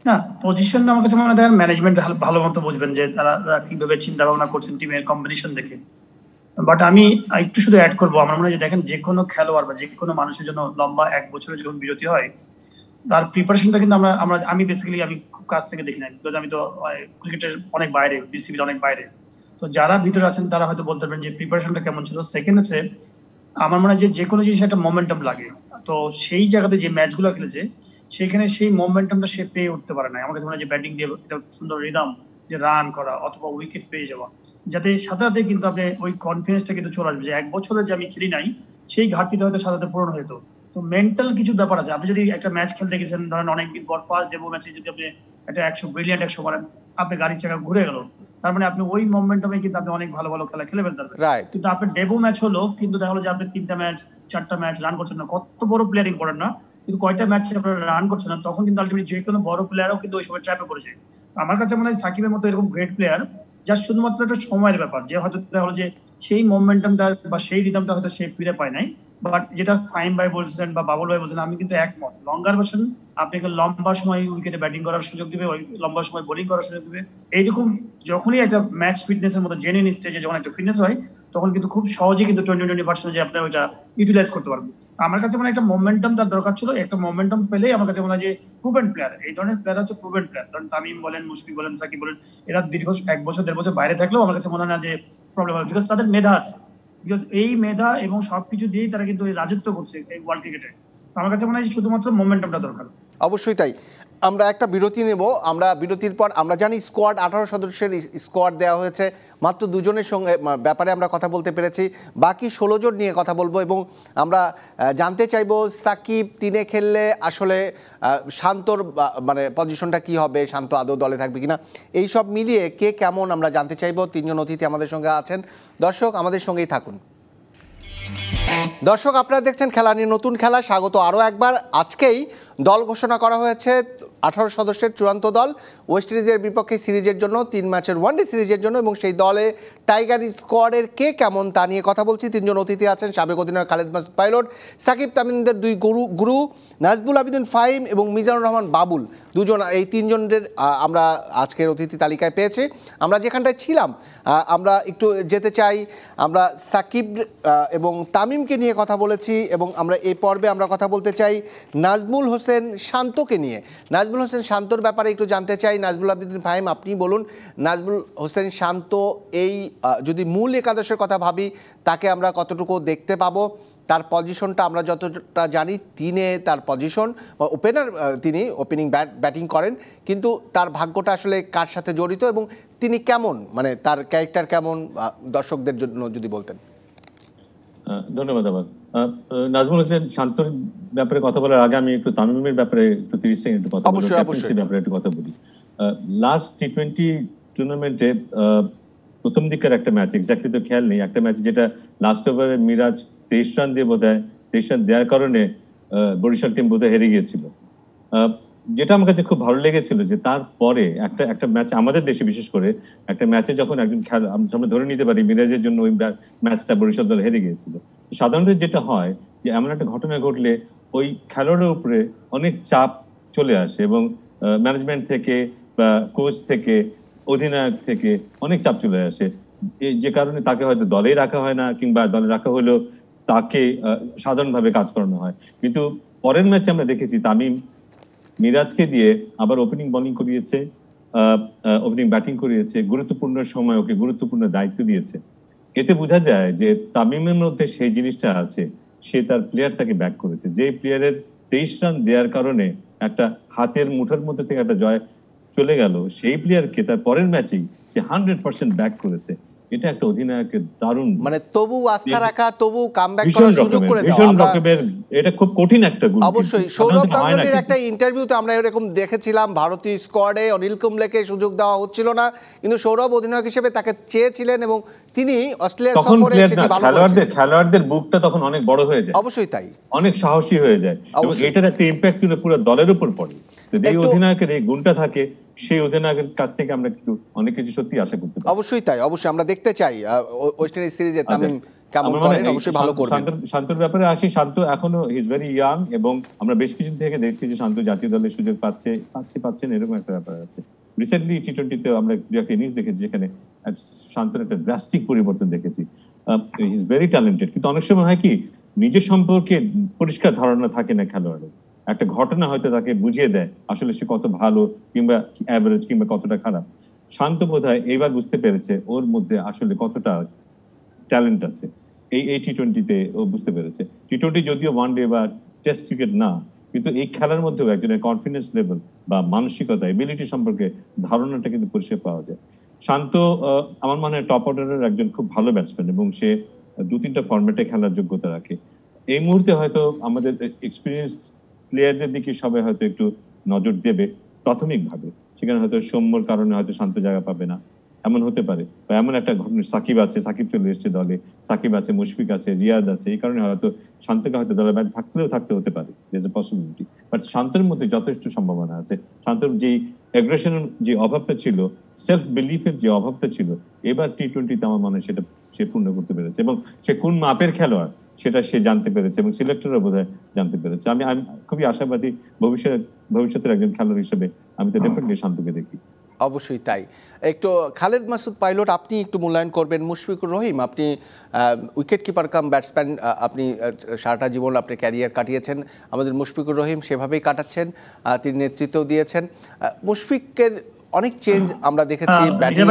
না, পজিশন আমার কাছে মনে হয় ম্যানেজমেন্ট ভালো মতো বুঝবেন যে তারা কিভাবে চিন্তা ভাবনা করছেন টিমের কম্বিনেশন দেখে। বাট আমি একটু শুধু অ্যাড করবো, আমার মনে হয় যে দেখেন যে কোনো খেলোয়াড় বা যে কোনো মানুষের জন্য লম্বা এক বছরের যখন বিরতি হয়, তার প্রিপারেশনটা কিন্তু আমরা আমরা আমি বেসিক্যালি আমি খুব কাছ থেকে দেখি না, বিকজ আমি তো ক্রিকেটের অনেক বাইরে, বিসিবির অনেক বাইরে। তো যারা ভিতরে আছেন তারা হয়তো বলতে পারবেন যে প্রিপারেশনটা কেমন ছিল। সেকেন্ড হচ্ছে আমার মনে হয় যে যে কোনো জিনিস একটা মোমেন্টাম লাগে, তো সেই জায়গাতে যে ম্যাচগুলো খেলেছে সেখানে সেই মোমেন্টামটা সে পেয়ে উঠতে পারে না। আমার কাছে মনে হয় যে ব্যাটিং দিয়ে একটা সুন্দর রিদম, যে রান করা অথবা উইকেট পেয়ে যাওয়া, যাতে সাথে সাথে কিন্তু আপনি ওই কনফিডেন্সটা কিন্তু চলে আসবে যে এক বছরে যে আমি খেলি নাই সেই ঘাটতিটা হয়তো সাথে সাথে পূরণ হতো। তো মেন্টাল কিছু ব্যাপার আছে। আপনি যদি একটা ম্যাচ খেলতে গেছেন ধরেন অনেকদিন পর, ফার্স্ট ডেবো ম্যাচে যদি আপনি একটা একশো ব্রিলিয়ান্ট একশো মারেন, আপনি গাড়ির চাকা ঘুরে গেল, তার মানে আপনি ওই মোমেন্টামে কিন্তু আপনি অনেক ভালো ভালো খেলা খেলে ফেলতে পারবেন। কিন্তু আপনার ডেবো ম্যাচ হলো, কিন্তু দেখা হলো যে আপনি তিনটা ম্যাচ চারটা ম্যাচ রান করছেন না, কত বড় প্লেয়ার ইম্পর্টেন্ট না, কিন্তু কয়টা ম্যাচ আপনারা রান করছেন না, তখন কিন্তু আলটিমেটলি যে কোনো বড় প্লেয়ারও কিন্তু ওই সময় ট্র্যাপে পড়ে যায়। আমার কাছে মনে হয় সাকিবের মতো এরকম গ্রেট প্লেয়ার যার শুধুমাত্র একটা সময়ের ব্যাপার, যে হয়তো দেখা হলো যে সেই মোমেন্টামটা বা সেই রিদমটা হয়তো সে ফিরে পায় নাই। বাট যেটা ফাইম ভাই বলছিলেন বা বাবুল ভাই বলছিলেন, আমি কিন্তু একমত। লঙ্গার ভার্সন আপনাকে লম্বা সময় উইকেটে ব্যাটিং করার সুযোগ দিবে, লম্বা সময় বোলিং করার সুযোগ দিবে। এইরকম যখনই একটা ম্যাচ ফিটনেসের মতো জেনুইন স্টেজে যখন একটা ফিটনেস হয়, তখন কিন্তু খুব সহজেই কিন্তু টোয়েন্টি টোয়েন্টি ভার্সন যে আপনি ওইটা ইউটিলাইজ করতে পারবেন। আমার কাছে মনে হয় একটা মোমেন্টাম তার দরকার ছিল, একটা মোমেন্টাম পেলেই আমার কাছে মনে হয় যে প্রুভেন প্লেয়ার, এই ধরনের প্লেয়ার হচ্ছে প্রুভেন প্লেয়ার। ধরেন তামিম বলেন, মুশফিক বলেন, সাকিব বলেন, এরা দীর্ঘ এক বছর দেড় বছর বাইরে থাকলেও আমার কাছে মনে হয় না যে প্রবলেম হবে, বিকজ তাদের মেধা আছে। বিকজ এই মেধা এবং সবকিছু দিয়েই তারা কিন্তু রাজত্ব করছে এই ওয়ার্ল্ড ক্রিকেটে। আমার কাছে মনে হয় শুধুমাত্র মোমেন্টামটা দরকার। অবশ্যই তাই। আমরা একটা বিরতি নেব। আমরা বিরতির পর আমরা জানি স্কোয়াড আঠারো সদস্যের স্কোয়াড দেওয়া হয়েছে, মাত্র দুজনের সঙ্গে ব্যাপারে আমরা কথা বলতে পেরেছি, বাকি ষোলো জন নিয়ে কথা বলবো। এবং আমরা জানতে চাইবো সাকিব তিনে খেললে আসলে শান্তর মানে পজিশনটা কি হবে, শান্ত আদৌ দলে থাকবে কিনা, এই সব মিলিয়ে কে কেমন আমরা জানতে চাইবো। তিনজন অতিথি আমাদের সঙ্গে আছেন। দর্শক আমাদের সঙ্গেই থাকুন। দর্শক আপনারা দেখছেন খেলা নিয়ে নতুন খেলা, স্বাগত আরও একবার। আজকেই দল ঘোষণা করা হয়েছে, আঠারো সদস্যের চূড়ান্ত দল ওয়েস্ট ইন্ডিজের বিপক্ষে সিরিজের জন্য, তিন ম্যাচের ওয়ানডে সিরিজের জন্য। এবং সেই দলে টাইগার স্কোয়াডের কে কেমন তা নিয়ে কথা বলছি। তিনজন অতিথি আছেন, সাবেক অধিনায়ক খালেদ মাসুদ পাইলট, সাকিব তামিমদের দুই গুরু গুরু নাজবুল আবেদিন ফাহিম এবং মিজানুর রহমান বাবুল, দুজন। এই তিনজনের আমরা আজকের অতিথি তালিকায় পেয়েছি। আমরা যেখানটায় ছিলাম আমরা একটু যেতে চাই। আমরা সাকিব এবং তামিমকে নিয়ে কথা বলেছি এবং আমরা এই পর্বে আমরা কথা বলতে চাই নাজমুল হোসেন শান্তকে নিয়ে। নাজমুল হোসেন শান্তর ব্যাপারে একটু জানতে চাই। নাজবুল আবেদিন ফাহিম, আপনি বলুন, নাজমুল হোসেন শান্ত এই যদি মূল একাদশের কথা ভাবি, তাকে আমরা কতটুকু দেখতে পাবো? তার পজিশনটা আমরা যতটা জানি তিনে তার পজিশন, ওপেনার, তিনি ওপেনিং ব্যাট ব্যাটিং করেন, কিন্তু তার ভাগ্যটা আসলে কার সাথে জড়িত এবং তিনি কেমন, মানে তার ক্যারেক্টার কেমন, দর্শকদের জন্য যদি বলতেন। ধন্যবাদ। আমার নাজমুল হোসেন শান্তর ব্যাপারে কথা বলার আগে আমি একটু তামিমের ব্যাপারে একটু তিরিশ সেকেন্ড একটু কথা বলি, ক্যাপ্টেন্সির ব্যাপারে একটু কথা বলি। লাস্ট টি টোয়েন্টি টুর্নামেন্টে প্রথম দিকের একটা ম্যাচ, এক্স্যাক্টলি তো খেয়াল নেই, একটা ম্যাচ যেটা লাস্ট ওভারে মিরাজ তেইশ রান দিয়ে বোধহয় তেইশ রান দেওয়ার কারণে বরিশাল টিম বোধহয় হেরে গিয়েছিল। যেটা আমার কাছে খুব ভালো লেগেছিল যে তারপরে একটা একটা ম্যাচ আমাদের দেশে, বিশেষ করে একটা ম্যাচে যখন একজন খেলা আমরা ধরে নিতে পারি মিরাজের জন্য ওই ম্যাচটা বরিশাল দল হেরে গিয়েছিল, সাধারণত যেটা হয় যে এমন একটা ঘটনা ঘটলে ওই খেলোয়াড়ের উপরে অনেক চাপ চলে আসে এবং ম্যানেজমেন্ট থেকে বা কোচ থেকে অধিনায়ক থেকে অনেক চাপ চলে আসে, যে কারণে তাকে হয়তো দলেই রাখা হয় না, কিংবা দলে রাখা হলেও তাকে সাধারণভাবে কাজ করানো হয়। কিন্তু পরের ম্যাচে আমরা দেখেছি তামিম মিরাজকে দিয়ে আবার ওপেনিং বোলিং করিয়েছে, ওপেনিং ব্যাটিং করিয়েছে, গুরুত্বপূর্ণ সময় ওকে গুরুত্বপূর্ণ দায়িত্ব দিয়েছে। এতে বোঝা যায় যে তামিমের মধ্যে সেই জিনিসটা আছে, সে তার প্লেয়ারটাকে ব্যাক করেছে। যে প্লেয়ারের তেইশ রান দেওয়ার কারণে একটা হাতের মুঠোর মধ্যে থেকে একটা জয় চলে গেল, সেই প্লেয়ারকে তার পরের ম্যাচেই সে হান্ড্রেড পার্সেন্ট ব্যাক করেছে। এটা একটা অধিনায়কের দারুণ, মানে তবু আস্থা রাখা, তবু কামব্যাক করার সুযোগ করে দেওয়া। এটা খুব কঠিন একটা গুণ। অবশ্যই সৌরভ গাঙ্গুলির একটা ইন্টারভিউতে আমরা এরকম দেখেছিলাম, ভারতীয় স্কোয়াডে অনিল কুম্বলেকে সুযোগ দেওয়া হচ্ছিল না, কিন্তু সৌরভ অধিনায়ক হিসেবে তাকে চেয়েছিলেন এবং তিনি অস্ট্রেলিয়া সফরে সেটি ভালো করেছেন। খেলোয়াড়দের বুকটা তখন অনেক বড় হয়ে যায়। অবশ্যই তাই, অনেক সাহসী হয়ে যায় এবং এটার একটা ইমপ্যাক্ট কিন্তু পুরো দলের উপর পড়ে। যদি এই অধিনায়কের এই গুণটা থাকে, সেই অধিনায়কের কাছ থেকে আমরা কিন্তু অনেক কিছু সত্যি আশা করতে পারি। অবশ্যই তাই, অবশ্যই আমরা দেখতে চাই ওয়েস্ট ইন্ডিজ সিরিজে তামিম কেমন করেন, অবশ্যই ভালো করবেন। শান্তর ব্যাপারে আসি, শান্ত এখনো হি ইজ ভেরি ইয়াং, এবং আমরা বেশ কিছু থেকে দেখছি যে শান্ত জাতীয় দলের সুযোগ পাচ্ছে পাচ্ছে পাচ্ছে না, এরকম একটা ব্যাপার আছে। রিসেন্টলি টি টোয়েন্টিতে আমরা দু একটা ইনিংস দেখেছি যেখানে শান্তর একটা ড্রাস্টিক পরিবর্তন দেখেছি। হি ইজ ভেরি ট্যালেন্টেড, কিন্তু অনেক সময় হয় কি নিজের সম্পর্কে পরিষ্কার ধারণা থাকে না খেলোয়াড়ের। একটা ঘটনা হয়তো তাকে বুঝিয়ে দেয় আসলে সে কত ভালো কিংবা অ্যাভারেজ কিংবা কতটা খারাপ। শান্ত বোধহয় এইবার বুঝতে পেরেছে ওর মধ্যে আসলে কতটা ট্যালেন্ট আছে, এই এই টি টোয়েন্টিতে ও বুঝতে পেরেছে। টি টোয়েন্টি যদিও ওয়ান ডে বা টেস্ট ক্রিকেট না, কিন্তু এই খেলার মধ্যেও একজনের কনফিডেন্স লেভেল বা মানসিকতা, এবিলিটি সম্পর্কে ধারণাটা কিন্তু পরিষ্কার পাওয়া যায়। শান্ত আমার মনে হয় টপ অর্ডারের একজন খুব ভালো ব্যাটসম্যান, এবং সে দু তিনটা ফরম্যাটে খেলার যোগ্যতা রাখে। এই মুহূর্তে হয়তো আমাদের এক্সপিরিয়েন্স প্লেয়ারদের দিকে সবাই হয়তো একটু নজর দেবে প্রাথমিকভাবে, সেখানে হয়তো সৌম্যর কারণে হয়তো শান্ত জায়গা পাবে না, এমন হতে পারে। বা এমন একটা ঘটনা, সাকিব আছে, সাকিব চলে এসছে দলে, সাকিব আছে, মুশফিক আছে, রিয়াদ আছে, এই কারণে হয়তো শান্তকে হয়তো দলের বাইরে থাকলেও থাকতে হতে পারে, দেয়ার এ পসিবিলিটি। বাট শান্তের মধ্যে যথেষ্ট সম্ভাবনা আছে। শান্তর যে অ্যাগ্রেশনের যে অভাবটা ছিল, সেলফ বিলিফের যে অভাবটা ছিল, এবার টি টোয়েন্টিতে আমার মনে হয় সেটা সে পূর্ণ করতে পেরেছে, এবং সে কোন মাপের খেলোয়াড় সেটা সে জানতে পেরেছে, এবং সিলেক্টরও বোধহয় জানতে পেরেছে। আমি আমি খুবই আশাবাদী ভবিষ্যৎ ভবিষ্যতের একজন খেলোয়াড় হিসেবে আমি তো ডেফিনেটলি শান্তকে দেখি। অবশ্যই তাই। একটু খালেদ মাসুদ পাইলট, আপনি একটু মূল্যায়ন করবেন। মুশফিকুর রহিম, আপনি উইকেট কিপার কাম ব্যাটসম্যান, আপনি সারাটা জীবন আপনি ক্যারিয়ার কাটিয়েছেন, আমাদের মুশফিকুর রহিম সেভাবেই কাটাচ্ছেন, তিনি নেতৃত্ব দিয়েছেন। মুশফিকের অনেক চেঞ্জ আমরা দেখেছি ব্যাটিং।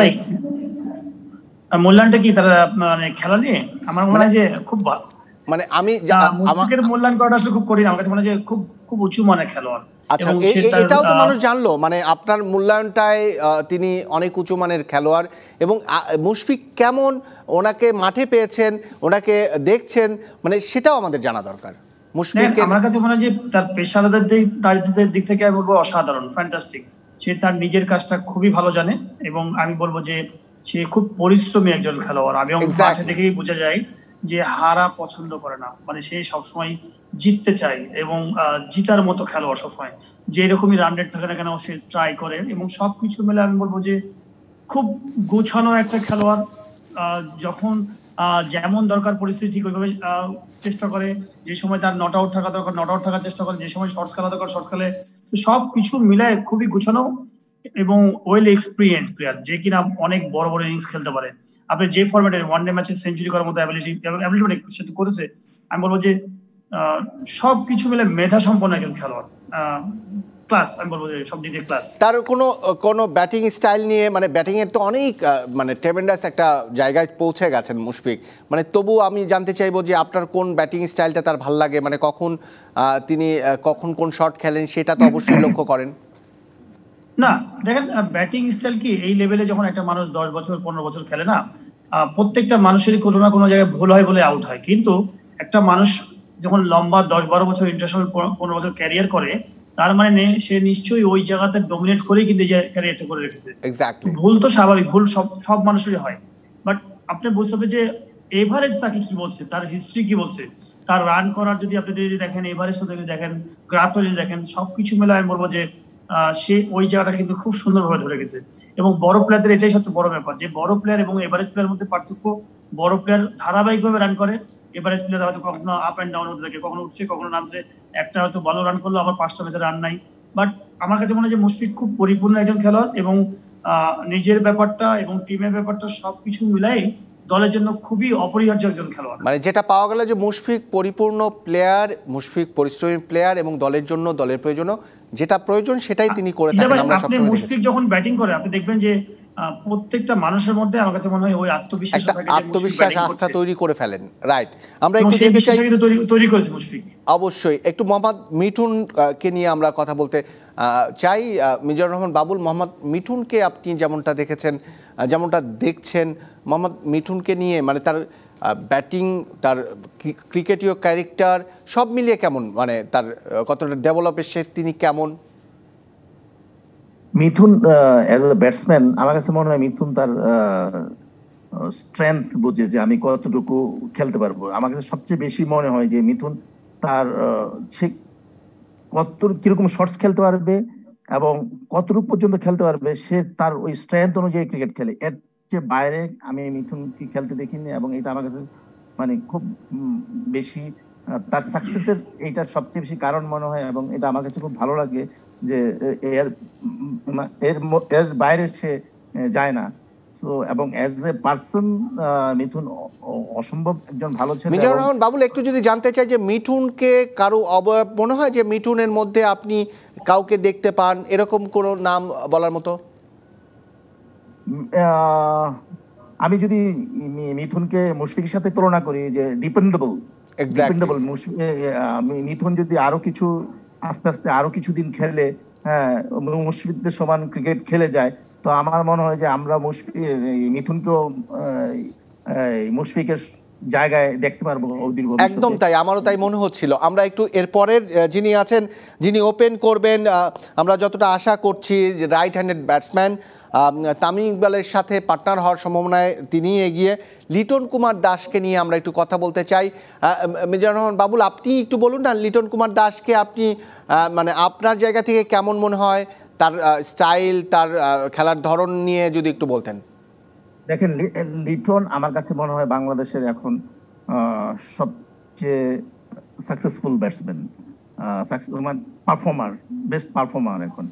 মূল্যায়নটা কি তারা মানে খেলা নিয়ে আমার মনে হয় যে খুব মানে আমি মুশফিকের মূল্যায়ন করাটা আসলে খুব কঠিন। আমার কাছে মনে হয় যে খুব খুব উঁচু মানের খেলোয়াড়। আচ্ছা, এটাও তো মানুষ জানলো, মানে আপনার মূল্যায়নটায় তিনি অনেক উঁচু মানের খেলোয়াড়, এবং মুশফিক কেমন ওনাকে মাঠে পেয়েছেন, ওনাকে দেখছেন, মানে সেটাও আমাদের জানা দরকার। মুশফিক আমার কাছে মনে হয় যে তার পেশাদারদের দিক দায়িত্বের দিক থেকে আমি বলবো অসাধারণ, ফ্যান্টাস্টিক। সে তার নিজের কাজটা খুবই ভালো জানে, এবং আমি বলবো যে সে খুব পরিশ্রমী একজন খেলোয়াড়। আমি মাঠে দেখেই বোঝা যায় যে হারা পছন্দ করে না, মানে সে সবসময় জিততে চায়, এবং জিতার মতো খেলোয়াড় সবসময়, যে রকমই রান রেট থাকে না কেন সে ট্রাই করে, এবং সবকিছু মিলে আমি বলবো যে খুব গোছানো একটা খেলোয়াড়। যখন যেমন দরকার পরিস্থিতি ঠিক ওইভাবে চেষ্টা করে, যে সময় তার নট আউট থাকা দরকার নট আউট থাকার চেষ্টা করে, যে সময় শর্টস খেলা দরকার শর্টস খেলে। সব কিছু মিলায় খুবই গোছানো এবং ওয়েল এক্সপিরিয়েন্স প্লেয়ার, যে কিনা অনেক বড় বড় ইনিংস খেলতে পারে। আপনি যে ফরম্যাটে ওয়ান ডে ম্যাচে সেঞ্চুরি করার মতো অ্যাবিলিটি অ্যাবিলিটি মানে সে তো করেছে। আমি বলবো যে সব কিছু মিলে মেধা সম্পন্ন একজন খেলোয়াড়, ক্লাস। আমি বলবো যে সব দিক দিয়ে ক্লাস। তার কোনো কোনো ব্যাটিং স্টাইল নিয়ে, মানে ব্যাটিং এর তো অনেক মানে ট্রেমেন্ডাস একটা জায়গায় পৌঁছে গেছেন মুশফিক, মানে তবু আমি জানতে চাইবো যে আপনার কোন ব্যাটিং স্টাইলটা তার ভাল লাগে, মানে কখন তিনি কখন কোন শট খেলেন সেটা তো অবশ্যই লক্ষ্য করেন। না দেখেন, ব্যাটিং স্টাইল কি এই লেভেলে যখন একটা মানুষ দশ বছর পনেরো বছর খেলে না, প্রত্যেকটা মানুষেরই কোনো না কোনো জায়গায় ভুল হয় বলে আউট হয়। কিন্তু একটা মানুষ যখন লম্বা দশ বারো বছর ইন্টারন্যাশনাল পনেরো বছর ক্যারিয়ার করে, তার মানে সে নিশ্চয়ই ওই জায়গাতে ডমিনেট করেই কিন্তু ক্যারিয়ারটা করে রেখেছে। ভুল তো স্বাভাবিক, ভুল সব সব মানুষেরই হয়, বাট আপনি বুঝতে হবে যে এভারেজ তাকে কি বলছে, তার হিস্ট্রি কি বলছে, তার রান করার যদি আপনি যদি দেখেন, এভারেজ যদি দেখেন, গ্রাফটা যদি দেখেন, সবকিছু মিলে আমি বলবো যে সে ওই জায়গাটা কিন্তু খুব সুন্দরভাবে ধরে গেছে। এবং বড় প্লেয়ারদের এটাই সবচেয়ে বড় ব্যাপার, যে বড় প্লেয়ার এবং এভারেজ প্লেয়ার মধ্যে পার্থক্য, বড় প্লেয়ার ধারাবাহিকভাবে রান করে, এভারেজ প্লেয়ার হয়তো কখনো আপ অ্যান্ড ডাউন হতে থাকে, কখনো উঠছে কখনো নামছে, একটা হয়তো ভালো রান করলো আবার পাঁচটা ম্যাচে রান নাই। বাট আমার কাছে মনে হয় যে মুশফিক খুব পরিপূর্ণ একজন খেলোয়াড়, এবং নিজের ব্যাপারটা এবং টিমের ব্যাপারটা সবকিছু মিলাই দলের জন্য খুবই অপরিহার্য একজন খেলোয়াড়। মানে যেটা পাওয়া গেল যে মুশফিক পরিপূর্ণ প্লেয়ার, মুশফিক পরিশ্রমী প্লেয়ার, এবং দলের জন্য দলের প্রয়োজন যেটা প্রয়োজন সেটাই তিনি করে থাকেন। আমরা সবসময় দেখি মুশফিক যখন ব্যাটিং করে আপনি দেখবেন যে প্রত্যেকটা মানুষের মধ্যে আমার কাছে মনে হয় ওই আত্মবিশ্বাস থাকে, আত্মবিশ্বাস আস্থা তৈরি করে ফেলেন। রাইট, আমরা একটু যেতে চাই তৈরি করেছে মুশফিক। অবশ্যই একটু মোহাম্মদ মিঠুন কে নিয়ে আমরা কথা বলতে চাই। মিজানুর রহমান বাবুল, মোহাম্মদ মিঠুনকে আপনি যেমনটা দেখেছেন, যেমনটা দেখছেন, মোহাম্মদ মিঠুনকে নিয়ে মানে তার ব্যাটিং, তার ক্রিকেটীয় ক্যারেক্টার সব মিলিয়ে কেমন, মানে তার কতটা ডেভেলপ এসে তিনি কেমন? মিথুন অ্যাজ এ ব্যাটসম্যান আমার কাছে মনে হয় মিথুন তার স্ট্রেংথ বুঝে যে আমি কতটুকু খেলতে পারবো। আমার কাছে সবচেয়ে বেশি মনে হয় যে মিথুন তার সে কত কিরকম শর্টস খেলতে পারবে এবং কতটুকু পর্যন্ত খেলতে পারবে, সে তার ওই স্ট্রেংথ অনুযায়ী ক্রিকেট খেলে। এর চেয়ে বাইরে আমি মিথুনকে খেলতে দেখিনি, এবং এটা আমার কাছে মানে খুব বেশি তার সাকসেসের এইটা সবচেয়ে বেশি কারণ মনে হয়, এবং এটা আমার কাছে খুব ভালো লাগে যে এর এর এর বাইরে সে যায় না। তো এবং অ্যাজ এ পার্সন মিঠুন অসম্ভব একজন ভালো ছেলে। মিজানুর রহমান বাবুল, একটু যদি জানতে চাই যে মিঠুনকে কারো অবয়ব মনে হয় যে মিঠুনের মধ্যে আপনি কাউকে দেখতে পান, এরকম কোন নাম বলার মতো? আমি যদি মিঠুনকে মুশফিকের সাথে তুলনা করি যে ডিপেন্ডেবল ডিপেন্ডেবল মিঠুন যদি আরো কিছু আস্তে আস্তে আরো কিছুদিন খেলে, হ্যাঁ, মুশফিকদের সমান ক্রিকেট খেলে যায়, তো আমার মনে হয় যে আমরা মুশফিক মিঠুনকেও মুশফিকের জায়গায় দেখতে পারবো অদূর ভবিষ্যতে। একদম তাই, আমারও তাই মনে হচ্ছিল। আমরা একটু এরপরের যিনি আছেন, যিনি ওপেন করবেন, আমরা যতটা আশা করছি রাইট হ্যান্ডেড ব্যাটসম্যান তামিম ইকবালের সাথে পার্টনার হওয়ার সম্ভাবনায় তিনি এগিয়ে, লিটন কুমার দাসকে নিয়ে আমরা একটু কথা বলতে চাই। মিজানুর রহমান বাবুল, আপনি একটু বলুন না, লিটন কুমার দাসকে আপনি মানে আপনার জায়গা থেকে কেমন মনে হয়, তার স্টাইল, তার খেলার ধরন নিয়ে যদি একটু বলতেন। দেখেন, লিটন আমার কাছে মনে হয় বাংলাদেশের এখন সবচেয়ে successful batsman, performer, best performer এখন।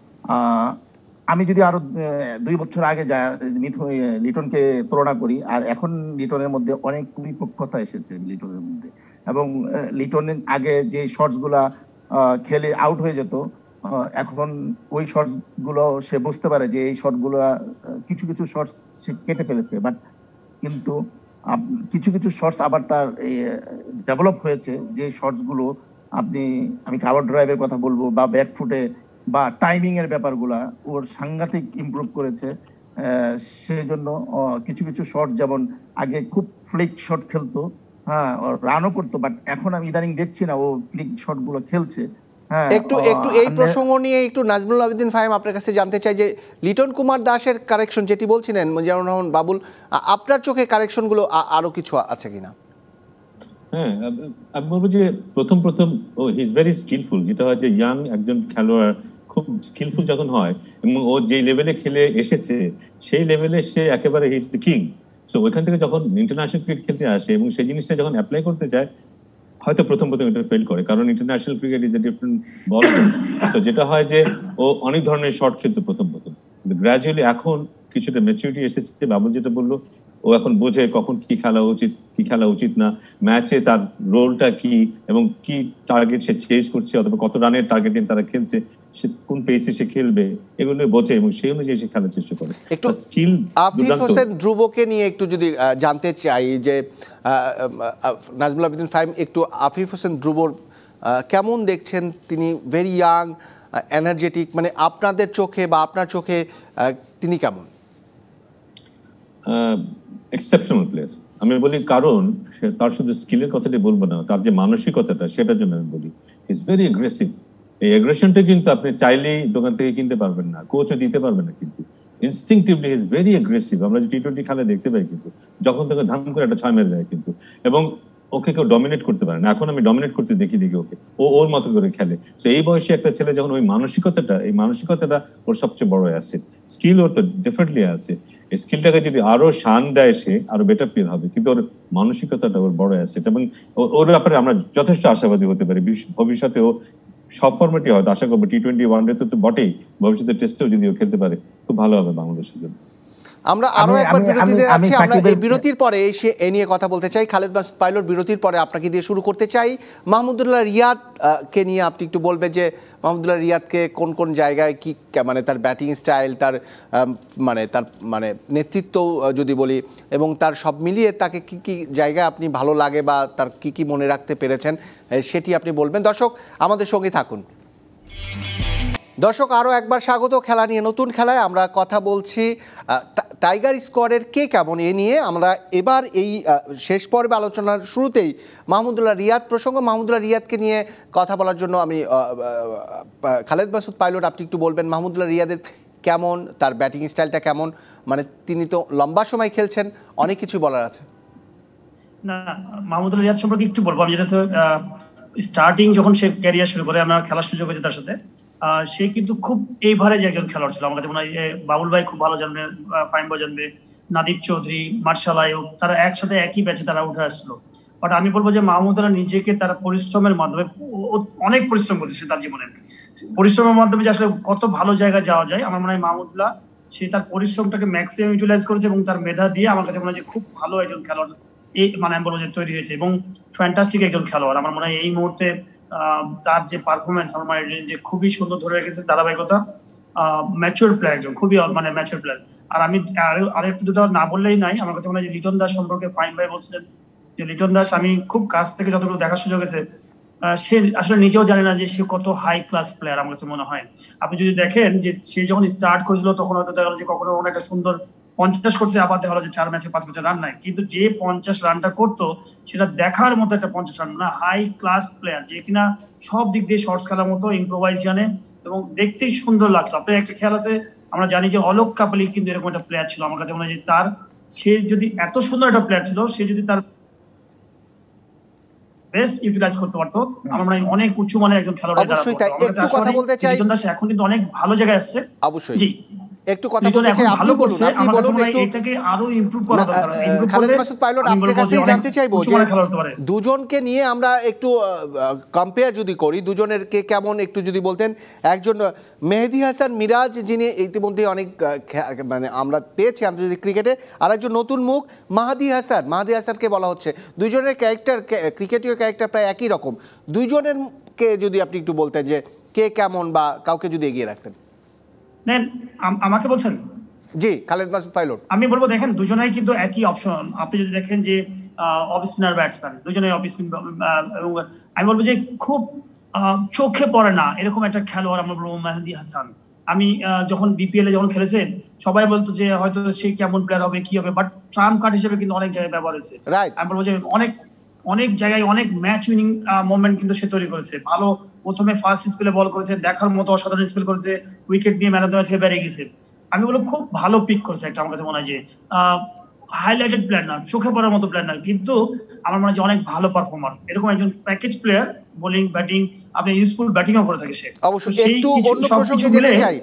আমি যদি আরো দুই বছর আগে যা লিটনকে তুলনা করি, আর এখন লিটনের মধ্যে অনেক পরিপক্কতা এসেছে লিটনের মধ্যে, এবং লিটনের আগে যে শটস গুলা খেলে আউট হয়ে যেত, এখন ওই শটস গুলো সে বুঝতে পারে যে এই শট গুলো কিছু কিছু শটস সে কেটে ফেলেছে, বাট কিন্তু কিছু কিছু শটস আবার তার ডেভেলপ হয়েছে, যে শটস গুলো আপনি, আমি কাভার ড্রাইভের কথা বলবো বা ব্যাক ফুটে বা টাইমিং এর ব্যাপারগুলা ওর সাংঘাতিক ইমপ্রুভ করেছে। সেই জন্য কিছু কিছু শট, যেমন আগে খুব ফ্লিক শট খেলতো, হ্যাঁ, রানও করতো, বাট এখন আমি ইদানিং দেখছি না ও ফ্লিক শট গুলো খেলছে। একটু একটু এই প্রসঙ্গ নিয়ে একটু নাজমুল আবেদিন ফাহিম আপনার কাছে জানতে চাই যে লিটন কুমার দাসের কারেকশন যেটি বলছিলেন মিজানুর রহমান বাবুল, আপনার চোখে কারেকশনগুলো আরো কিছু আছে কিনা? হ্যাঁ, আমি বলবো যে প্রথম প্রথম ও হি ইজ ভেরি স্কিলফুল, যেটা হয় যে ইয়াং একজন খেলোয়াড় খুব স্কিলফুল যখন হয় এবং ও যে লেভেলে খেলে এসেছে সেই লেভেলে সে একেবারে he is the king. So ওইখান থেকে যখন ইন্টারন্যাশনাল ক্রিকেট খেলতে আসে এবং সেই জিনিসটা যখন অ্যাপ্লাই করতে যায়, হয়তো প্রথম প্রথম এটা ফেল করে, কারণ international cricket is a different ball. তো যেটা হয় যে ও অনেক ধরনের শট খেলতো প্রথম প্রথম, গ্রাজুয়ালি এখন কিছুটা ম্যাচুরিটি এসেছে। বাবুল যেটা বললো, ও এখন বোঝে কখন কি খেলা উচিত, কি খেলা উচিত না, ম্যাচে তার রোলটা কি এবং কি টার্গেট সে চেজ করছে, অথবা কত রানের টার্গেট নিয়ে তারা খেলছে, সে কোন পেসে সে খেলবে, এগুলো বোঝে এবং সেই অনুযায়ী সে খেলার চেষ্টা করে। একটু স্কিল আফিফ হোসেন ধ্রুবকে নিয়ে একটু যদি জানতে চাই যে নাজমুল আবেদিন ফাহিম, একটু আফিফ হোসেন ধ্রুবর কেমন দেখছেন? তিনি ভেরি ইয়াং, এনার্জেটিক, মানে আপনাদের চোখে বা আপনার চোখে তিনি কেমন? এক্সেপশনাল প্লেয়ার আমি বলি, কারণ তার শুধু স্কিলের কথাটি বলবো না, তার যে মানসিকতাটা সেটার জন্য আমি বলি ইজ ভেরি অ্যাগ্রেসিভ। এই অ্যাগ্রেশনটা কিন্তু আপনি চাইলেই দোকান থেকে কিনতে পারবেন না, কোচও দিতে পারবেন না, কিন্তু ইনস্টিংটিভলি ইজ ভেরি অ্যাগ্রেসিভ। আমরা টি টোয়েন্টি খেলা দেখতে পাই, কিন্তু যখন তখন ধাম করে একটা ছয় মেরে দেয় কিন্তু, এবং ওকে কেউ ডমিনেট করতে পারে না। এখন আমি ডমিনেট করতে দেখি দেখি ওকে, ও ওর মতো করে খেলে। তো এই বয়সে একটা ছেলে যখন ওই মানসিকতাটা, এই মানসিকতাটা ওর সবচেয়ে বড় অ্যাসেট। স্কিল ওর তো ডেফিনেটলি আছে, এই স্কিলটাকে যদি আরো শান দেয় সে আরো বেটার প্লেয়ার হবে, কিন্তু ওর মানসিকতাটা ওর বড় অ্যাসেট, এবং ওর ব্যাপারে আমরা যথেষ্ট আশাবাদী হতে পারি। ভবিষ্যতে ও সব ফরম্যাটে হয়তো আশা করবো, টি টোয়েন্টি ওয়ান ডে তো বটেই, ভবিষ্যতে টেস্টেও যদি ও খেলতে পারে খুব ভালো হবে বাংলাদেশের জন্য। আমরা আরো একবার বিরতিতে আছি, আমরা এই বিরতির পরে এসে এ নিয়ে কথা বলতে চাই। খালেদ মাসুদ পাইলট, বিরতির পরে আপনাকে দিয়ে শুরু করতে চাই। মাহমুদুল্লাহ রিয়াদ কে নিয়ে আপনি একটু বলবেন যে মাহমুদুল্লাহ রিয়াদকে কোন কোন জায়গায় কি, মানে তার ব্যাটিং স্টাইল, তার মানে তার মানে নেতৃত্ব যদি বলি, এবং তার সব মিলিয়ে তাকে কি কি জায়গায় আপনি ভালো লাগে বা তার কি কি মনে রাখতে পেরেছেন সেটি আপনি বলবেন। দর্শক আমাদের সঙ্গে থাকুন। দর্শক আরও একবার স্বাগত খেলা নিয়ে। নতুন খেলায় আমরা কথা বলছি টাইগার স্কোয়াডের কে কেমন, এ নিয়ে আমরা এবার এই শেষ পর্বে আলোচনার শুরুতেই মাহমুদুল্লাহ রিয়াদ প্রসঙ্গ, মাহমুদুল্লাহ রিয়াদকে নিয়ে কথা বলার জন্য আমি খালেদ মাসুদ পাইলট, আপনি একটু বলবেন মাহমুদুল্লাহ রিয়াদের কেমন, তার ব্যাটিং স্টাইলটা কেমন? মানে তিনি তো লম্বা সময় খেলছেন, অনেক কিছু বলার আছে। না, মাহমুদুল্লাহ রিয়াদ সম্পর্কে একটু বলবো আমি, যেটা তো স্টার্টিং যখন সে ক্যারিয়ার শুরু করে, আমরা খেলার সুযোগ হয়েছে তার সাথে, সে কিন্তু খুব এভারেজ একজন খেলোয়াড় ছিল। আমার কাছে মনে হয় বাবুল ভাই খুব ভালো জানবে, ফাহিম ভাই জানবে, নাদিব চৌধুরী, মার্শাল আইয়ুব, তারা একসাথে একই ব্যাচে তারা উঠে আসছিল। বাট আমি বলবো যে মাহমুদুল্লাহ নিজেকে তারা পরিশ্রমের মাধ্যমে অনেক পরিশ্রম করছে সে তার জীবনে, পরিশ্রমের মাধ্যমে যে আসলে কত ভালো জায়গায় যাওয়া যায় আমার মনে হয় মাহমুদুল্লাহ সে তার পরিশ্রমটাকে ম্যাক্সিমাম ইউটিলাইজ করেছে এবং তার মেধা দিয়ে আমার কাছে মনে হয় যে খুব ভালো একজন খেলোয়াড় এই মানে আমি বলবো যে তৈরি হয়েছে এবং ফ্যান্টাস্টিক একজন খেলোয়াড়। আমার মনে হয় এই মুহূর্তে তার যে পারফরমেন্স আমার মনে হয় যে খুবই সুন্দর ধরে রেখেছে ধারাবাহিকতা, ম্যাচিউর প্লেয়ার একজন, খুবই মানে ম্যাচিউর প্লেয়ার। আর আমি আরেকটু দুটো না বললেই নাই, আমার কাছে মনে হয় যে লিটন দাস সম্পর্কে ফাইন ভাই বলছিলেন যে লিটন দাস আমি খুব কাছ থেকে যতটুকু দেখার সুযোগ হয়েছে সে আসলে নিজেও জানে না যে সে কত হাই ক্লাস প্লেয়ার আমার কাছে মনে হয়। আপনি যদি দেখেন যে সে যখন স্টার্ট করেছিল তখন হয়তো দেখা গেল যে কখনো একটা সুন্দর পঞ্চাশ করছে, আবার দেখা গেলো যে চার ম্যাচে পাঁচ ম্যাচে রান নাই, কিন্তু যে পঞ্চাশ রানটা করতো সেটা দেখার মতো একটা পঞ্চাশ রান না, হাই ক্লাস প্লেয়ার যে কিনা সব দিক দিয়ে শর্টস খেলার মতো ইম্প্রোভাইজ জানে এবং দেখতেই সুন্দর লাগতো। আপনার একটা খেয়াল আছে আমরা জানি যে অলোক কাপালি কিন্তু এরকম একটা প্লেয়ার ছিল, আমার কাছে মনে হয় যে তার সে যদি এত সুন্দর একটা প্লেয়ার ছিল সে যদি তার বেস্ট ইউটিলাইজ করতে পারতো আমার মনে হয় অনেক উঁচু মানের একজন খেলোয়াড়। অবশ্যই তাই। একটু কথা বলতে চাই, লিটন দাস এখন কিন্তু অনেক ভালো জায়গায় আসছে। অবশ্যই জি একটু কথা বলতে চাই, আপনি বলুন আপনি বলুন একটু এটাকে আরো ইমপ্রুভ করা দরকার। খালেদ মাসুদ পাইলট আপনার কাছেই জানতে চাইবো যে দুজনকে নিয়ে আমরা একটু কম্পেয়ার যদি করি দুজনের কে কেমন একটু যদি বলতেন। একজন মেহেদী হাসান মিরাজ যিনি ইতিমধ্যে অনেক মানে আমরা পেয়েছি আন্তর্জাতিক ক্রিকেটে, আর একজন নতুন মুখ মাহাদি হাসান। মাহাদি হাসানকে বলা হচ্ছে দুইজনের ক্যারেক্টার ক্রিকেটীয় ক্যারেক্টার প্রায় একই রকম, দুইজনের কে যদি আপনি একটু বলতেন যে কে কেমন বা কাউকে যদি এগিয়ে রাখতেন। নেন আমাকে বলছেন? জি খালেদ মাসুদ পাইলট। আমি বলবো দেখেন দুজনেই কিন্তু একই অপশন। আপনি যদি দেখেন যে অফ স্পিনার ব্যাটসম্যান দুজনেই অফ স্পিন, এবং আমি বলবো যে খুব চোখে পড়ে না এরকম একটা খেলোয়াড় আমরা বলবো মেহেদী হাসান। আমি যখন বিপিএল এ যখন খেলেছে সবাই বলতো যে হয়তো সে কেমন প্লেয়ার হবে কি হবে, বাট ট্রাম্প কার্ড হিসেবে কিন্তু অনেক জায়গায় ব্যবহার হয়েছে। আমি বলবো যে অনেক অনেক জায়গায় অনেক ম্যাচ উইনিং মোমেন্ট কিন্তু সে তৈরি করেছে। ভালো প্রথমে ফার্স্ট স্পেলে বল করেছে, দেখার মতো অসাধারণ স্পেল করেছে, উইকেট নিয়ে ম্যান অফ দ্য ম্যাচ বেরিয়ে গেছে। আমি বলবো খুব ভালো পিক করেছে একটা, আমার কাছে মনে হয় যে হাইলাইটেড প্লেয়ার না, চোখে পড়ার মতো প্লেয়ার না, কিন্তু আমার মনে হয় যে অনেক ভালো পারফর্মার, এরকম একজন প্যাকেজ প্লেয়ার, বোলিং ব্যাটিং আপনি ইউজফুল ব্যাটিংও করে থাকে সে। অবশ্যই একটু অন্য প্রসঙ্গে যেতে চাই,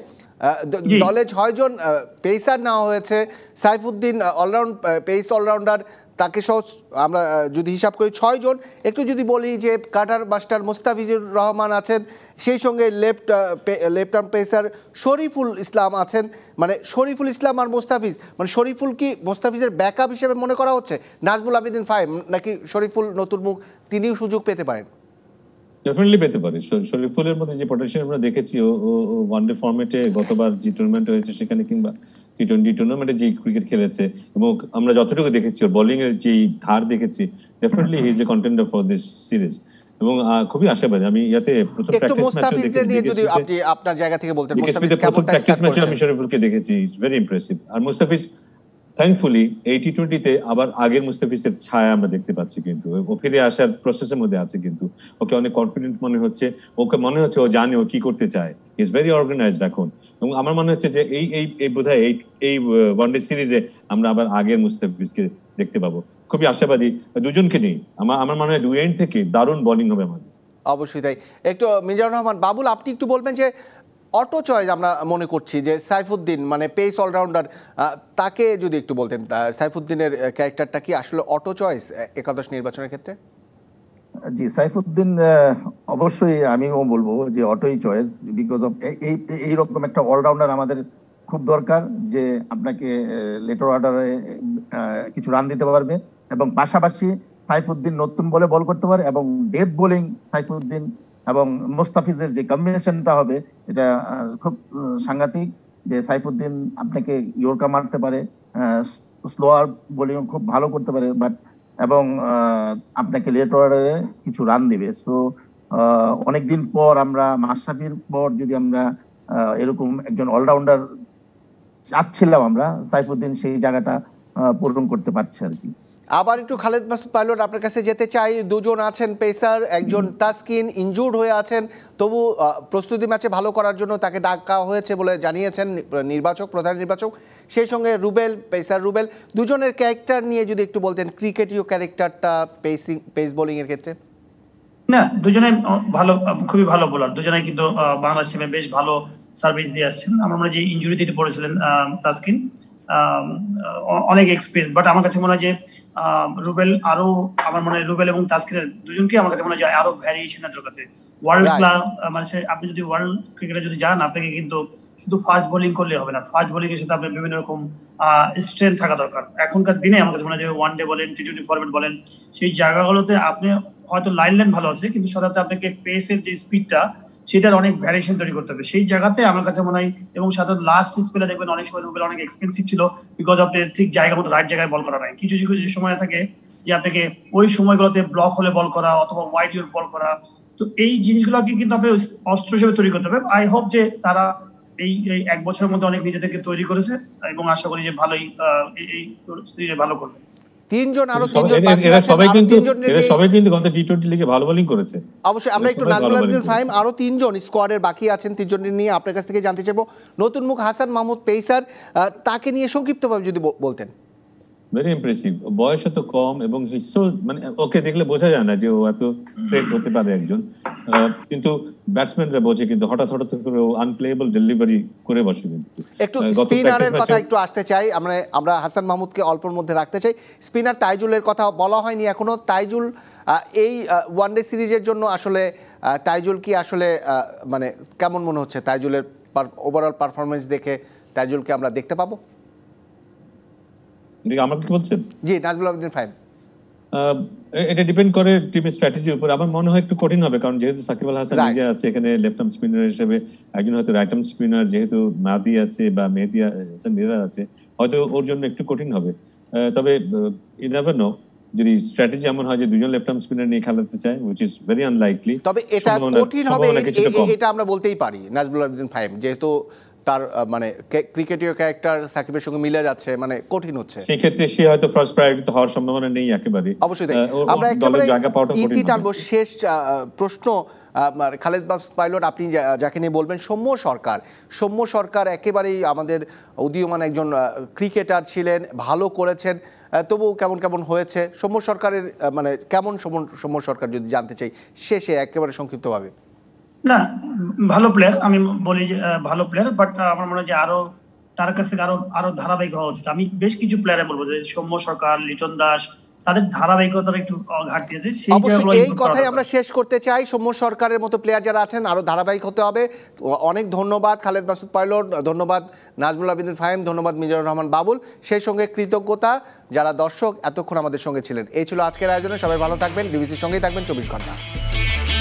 দলে ছয় জন পেসার নেওয়া হয়েছে, সাইফুদ্দিন অলরাউন্ড পেস অলরাউন্ডার, তাকে সহ আমরা যদি হিসাব করি ছয় জন। একটু যদি বলি যে কাটার মাস্টার মুস্তাফিজুর রহমান আছেন, সেই সঙ্গে left left arm pacer Shariful Islam আছেন। মানে শরীফুল ইসলাম আর মুস্তাফিজ, মানে শরীফুল কি মুস্তাফিজের ব্যাকআপ হিসেবে মনে করা হচ্ছে? নাজমুল আবেদিন ফাহিম নাকি শরীফুল নতুন মুখ, তিনিও সুযোগ পেতে পারেন? ডেফিনেটলি পেতে পারে। শরীফুলের মধ্যে যে পটেনশিয়াল আমরা দেখেছি ও ওয়ানডে ফরম্যাটে গতবার যে টুর্নামেন্ট হয়েছে সেখানে কিংবা টি টোয়েন্টি টুর্নামেন্টে যে ক্রিকেট খেলেছে এবং আমরা যতটুকু দেখেছি ওর বোলিং এর যে ধার দেখেছি, definitely he is a contender for this series এবং খুবই আশাবাদী। আমি ইয়াতে প্রথম প্র্যাকটিস ম্যাচে দেখেছি, যদি আপনি আপনার জায়গা থেকে বলতেন মুস্তাফিজ প্রথম প্র্যাকটিস ম্যাচে আমি শরীফুলকে দেখেছি, ইজ ভেরি ইমপ্রেসিভ। আর মুস্তাফিজ থ্যাঙ্কফুলি এই টি টোয়েন্টিতে আবার আগের মুস্তাফিজের ছায়া আমরা দেখতে পাচ্ছি, কিন্তু ও ফিরে আসার প্রসেসের মধ্যে আছে, কিন্তু ওকে অনেক কনফিডেন্ট মনে হচ্ছে, ওকে মনে হচ্ছে ও জানে ও কি করতে চায়, ইজ ভেরি অর্গানাইজড এখন। এবং আমার মনে হচ্ছে যে এই এই বোধহয় এই এই ওয়ানডে সিরিজে আমরা আবার আগের মুস্তাফিজকে দেখতে পাবো। খুবই আশাবাদী দুজনকে নিয়ে। আমার আমার মনে হয় দুই এন্ড থেকে দারুণ বোলিং হবে আমাদের। অবশ্যই তাই। একটু মিজানুর রহমান বাবুল আপনি একটু বলবেন যে অটো চয়েস আমরা মনে করছি যে সাইফুদ্দিন মানে পেস অলরাউন্ডার, তাকে যদি একটু বলতেন সাইফুদ্দিনের ক্যারেক্টারটা কি আসলে অটো চয়েস একাদশ নির্বাচনের ক্ষেত্রে? জি সাইফুদ্দিন অবশ্যই আমিও বলবো যে অটোই চয়েস, বিকজ অফ এই এইরকম একটা অলরাউন্ডার আমাদের খুব দরকার যে আপনাকে লেটার অর্ডারে কিছু রান দিতে পারবে এবং পাশাপাশি সাইফুদ্দিন নতুন বলে বল করতে পারে এবং ডেথ বোলিং সাইফুদ্দিন এবং মুস্তাফিজের যে কম্বিনেশনটা হবে এটা খুব সাংঘাতিক। যে সাইফুদ্দিন আপনাকে ইয়র্কার মারতে পারে, স্লোয়ার বোলিং খুব ভালো করতে পারে, বাট এবং আপনাকে লেট অর্ডারে কিছু রান দিবে। সো অনেকদিন পর আমরা মাশরাফির পর যদি আমরা এরকম একজন অলরাউন্ডার চাচ্ছিলাম, আমরা সাইফুদ্দিন সেই জায়গাটা পূরণ করতে পারছে আর কি। আবার একটু খালেদ মাসুদ পাইলট আপনার কাছে যেতে চাই। দুজন আছেন পেসার, একজন তাসকিন ইনজুর্ড হয়ে আছেন, তবু প্রস্তুতি ম্যাচে ভালো করার জন্য তাকে ডাকা হয়েছে বলে জানিয়েছেন নির্বাচক, প্রধান নির্বাচক। সেই সঙ্গে রুবেল, পেসার রুবেল, দুজনের ক্যারেক্টার নিয়ে যদি একটু বলতেন, ক্রিকেটীয় ক্যারেক্টারটা পেসিং পেস বোলিং এর ক্ষেত্রে। না দুজনে ভালো, খুবই ভালো বোলার দুজনে, কিন্তু বাংলাদেশ টিমে বেশ ভালো সার্ভিস দিয়ে আসছেন। আমার মনে হয় যে ইনজুরি দিতে পড়েছিলেন তাসকিন, অনেক এক্সপিরিয়েন্স, বাট আমার কাছে মনে হয় যে রুবেল আরো, আমার মনে হয় রুবেল এবং তাসকিনের দুজনকে আমার কাছে মনে হয় আরো ভ্যারিয়েশনের দরকার আছে। ওয়ার্ল্ড ক্লাস মানে আপনি যদি ওয়ার্ল্ড ক্রিকেটে যদি যান, আপনাকে কিন্তু শুধু ফাস্ট বোলিং করলে হবে না, ফাস্ট বোলিং এর সাথে আপনার বিভিন্ন রকম স্ট্রেংথ থাকা দরকার। এখনকার দিনে আমার কাছে মনে হয় ওয়ান ডে বলেন, টি টোয়েন্টি ফরম্যাট বলেন, সেই জায়গাগুলোতে আপনি হয়তো লাইন লাইন ভালো আছে, কিন্তু সাথে আপনাকে পেসের যে স্পিডটা সেটার অনেক ভ্যারিয়েশন তৈরি করতে হবে। সেই জায়গাতে আমার কাছে মনে হয়, এবং সাথে লাস্ট স্পেলে দেখবেন অনেক সময় রুবেল অনেক এক্সপেন্সিভ ছিল, বিকজ আপনি ঠিক জায়গা মতো রাইট জায়গায় বল করা নাই। কিছু কিছু সময় থাকে যে আপনাকে ওই সময়গুলোতে ব্লক হলে বল করা অথবা ওয়াইড ইউর বল করা, তো এই জিনিসগুলোকে কিন্তু আপনি অস্ত্র হিসেবে তৈরি করতে হবে। আই হোপ যে তারা এই এক বছরের মধ্যে অনেক নিজেদেরকে তৈরি করেছে এবং আশা করি যে ভালোই এই সিরিজে ভালো করবে। তিনজন আরো তিনজন এরা সবাই কিন্তু এরা সবাই কিন্তু গত টি টোয়েন্টি লিগে ভালো বোলিং করেছে। অবশ্যই আমরা একটু নাজমুল আবেদিন ফাহিম আরো তিনজন স্কোয়াডের বাকি আছেন, তিনজনের নিয়ে আপনার কাছ থেকে জানতে চাইবো। নতুন মুখ হাসান মাহমুদ পেসার, তাকে নিয়ে সংক্ষিপ্তভাবে যদি বলতেন। ভেরি ইমপ্রেসিভ, বয়স এত কম এবং মানে ওকে দেখলে বোঝা যায় না যে ও এত থ্রেট হতে পারে একজন, কিন্তু ব্যাটসম্যানরা বোঝে, কিন্তু হঠাৎ হঠাৎ করে ও আনপ্লেয়েবল ডেলিভারি করে বসে। কিন্তু একটু স্পিনারের কথা একটু আসতে চাই, আমরা আমরা হাসান মাহমুদকে অল্পের মধ্যে রাখতে চাই। স্পিনার তাইজুলের কথা বলা হয়নি এখনো। তাইজুল এই ওয়ানডে সিরিজের জন্য আসলে তাইজুল কি আসলে মানে কেমন মনে হচ্ছে? তাইজুলের ওভারঅল পারফরমেন্স দেখে তাইজুলকে আমরা দেখতে পাবো? আমাকে কি বলছেন? জি, নাজমুল আবেদিন ফাহিম। এটা ডিপেন্ড করে টিমের স্ট্র্যাটেজির উপর। আমার মনে হয় একটু কঠিন হবে, কারণ যেহেতু সাকিব আল হাসান নিজে আছে এখানে লেফট আর্ম স্পিনার হিসেবে, একজন হয়তো রাইট আর্ম স্পিনার, যেহেতু মাদি আছে বা মেহেদী হাসান মিরাজ আছে, হয়তো ওর জন্য একটু কঠিন হবে। তবে ইউ নেভার নো, যদি স্ট্র্যাটেজি এমন হয় যে দুজন লেফট আর্ম স্পিনার নিয়ে খেলাতে চায়, হুইচ ইজ ভেরি আনলাইকলি, তবে এটা কঠিন হবে এটা আমরা বলতেই পারি নাজমুল আবেদিন ফাহিম, যেহেতু তার মানে ক্রিকেটীয় ক্যারেক্টার সাকিবের সঙ্গে মিলে যাচ্ছে, মানে কঠিন হচ্ছে। সেই ক্ষেত্রে সে হয়তো ফার্স্ট প্রায়োরিটি হওয়ার সম্ভাবনা নেই একেবারে। অবশ্যই তাই। আমরা একেবারে ইতি টানবো। শেষ প্রশ্ন খালেদ মাসুদ পাইলট, আপনি যাকে নিয়ে বলবেন, সৌম্য সরকার। সৌম্য সরকার একেবারেই আমাদের উদীয়মান একজন ক্রিকেটার ছিলেন, ভালো করেছেন, তবু কেমন কেমন হয়েছে সৌম্য সরকারের, মানে কেমন সৌম্য সরকার যদি জানতে চাই শেষে একেবারে সংক্ষিপ্তভাবে। না, ভালো প্লেয়ার, আমি বলি যে ভালো প্লেয়ার, বাট আমার মনে হয় যে আরো তার কাছ থেকে আরো আরো ধারাবাহিক হওয়া উচিত। আমি বেশ কিছু প্লেয়ারে বলবো যে সৌম্য সরকার, লিটন দাস, তাদের ধারাবাহিকতার একটু ঘাটতি আছে। এই কথাই আমরা শেষ করতে চাই। সৌম্য সরকারের মতো প্লেয়ার যারা আছেন আরো ধারাবাহিক হতে হবে। অনেক ধন্যবাদ খালেদ মাসুদ পাইলট, ধন্যবাদ নাজমুল আবেদিন ফাহিম, ধন্যবাদ মিজানুর রহমান বাবুল, সেই সঙ্গে কৃতজ্ঞতা যারা দর্শক এতক্ষণ আমাদের সঙ্গে ছিলেন। এই ছিল আজকের আয়োজনে। সবাই ভালো থাকবেন, ডিবিসির সঙ্গেই থাকবেন চব্বিশ ঘন্টা।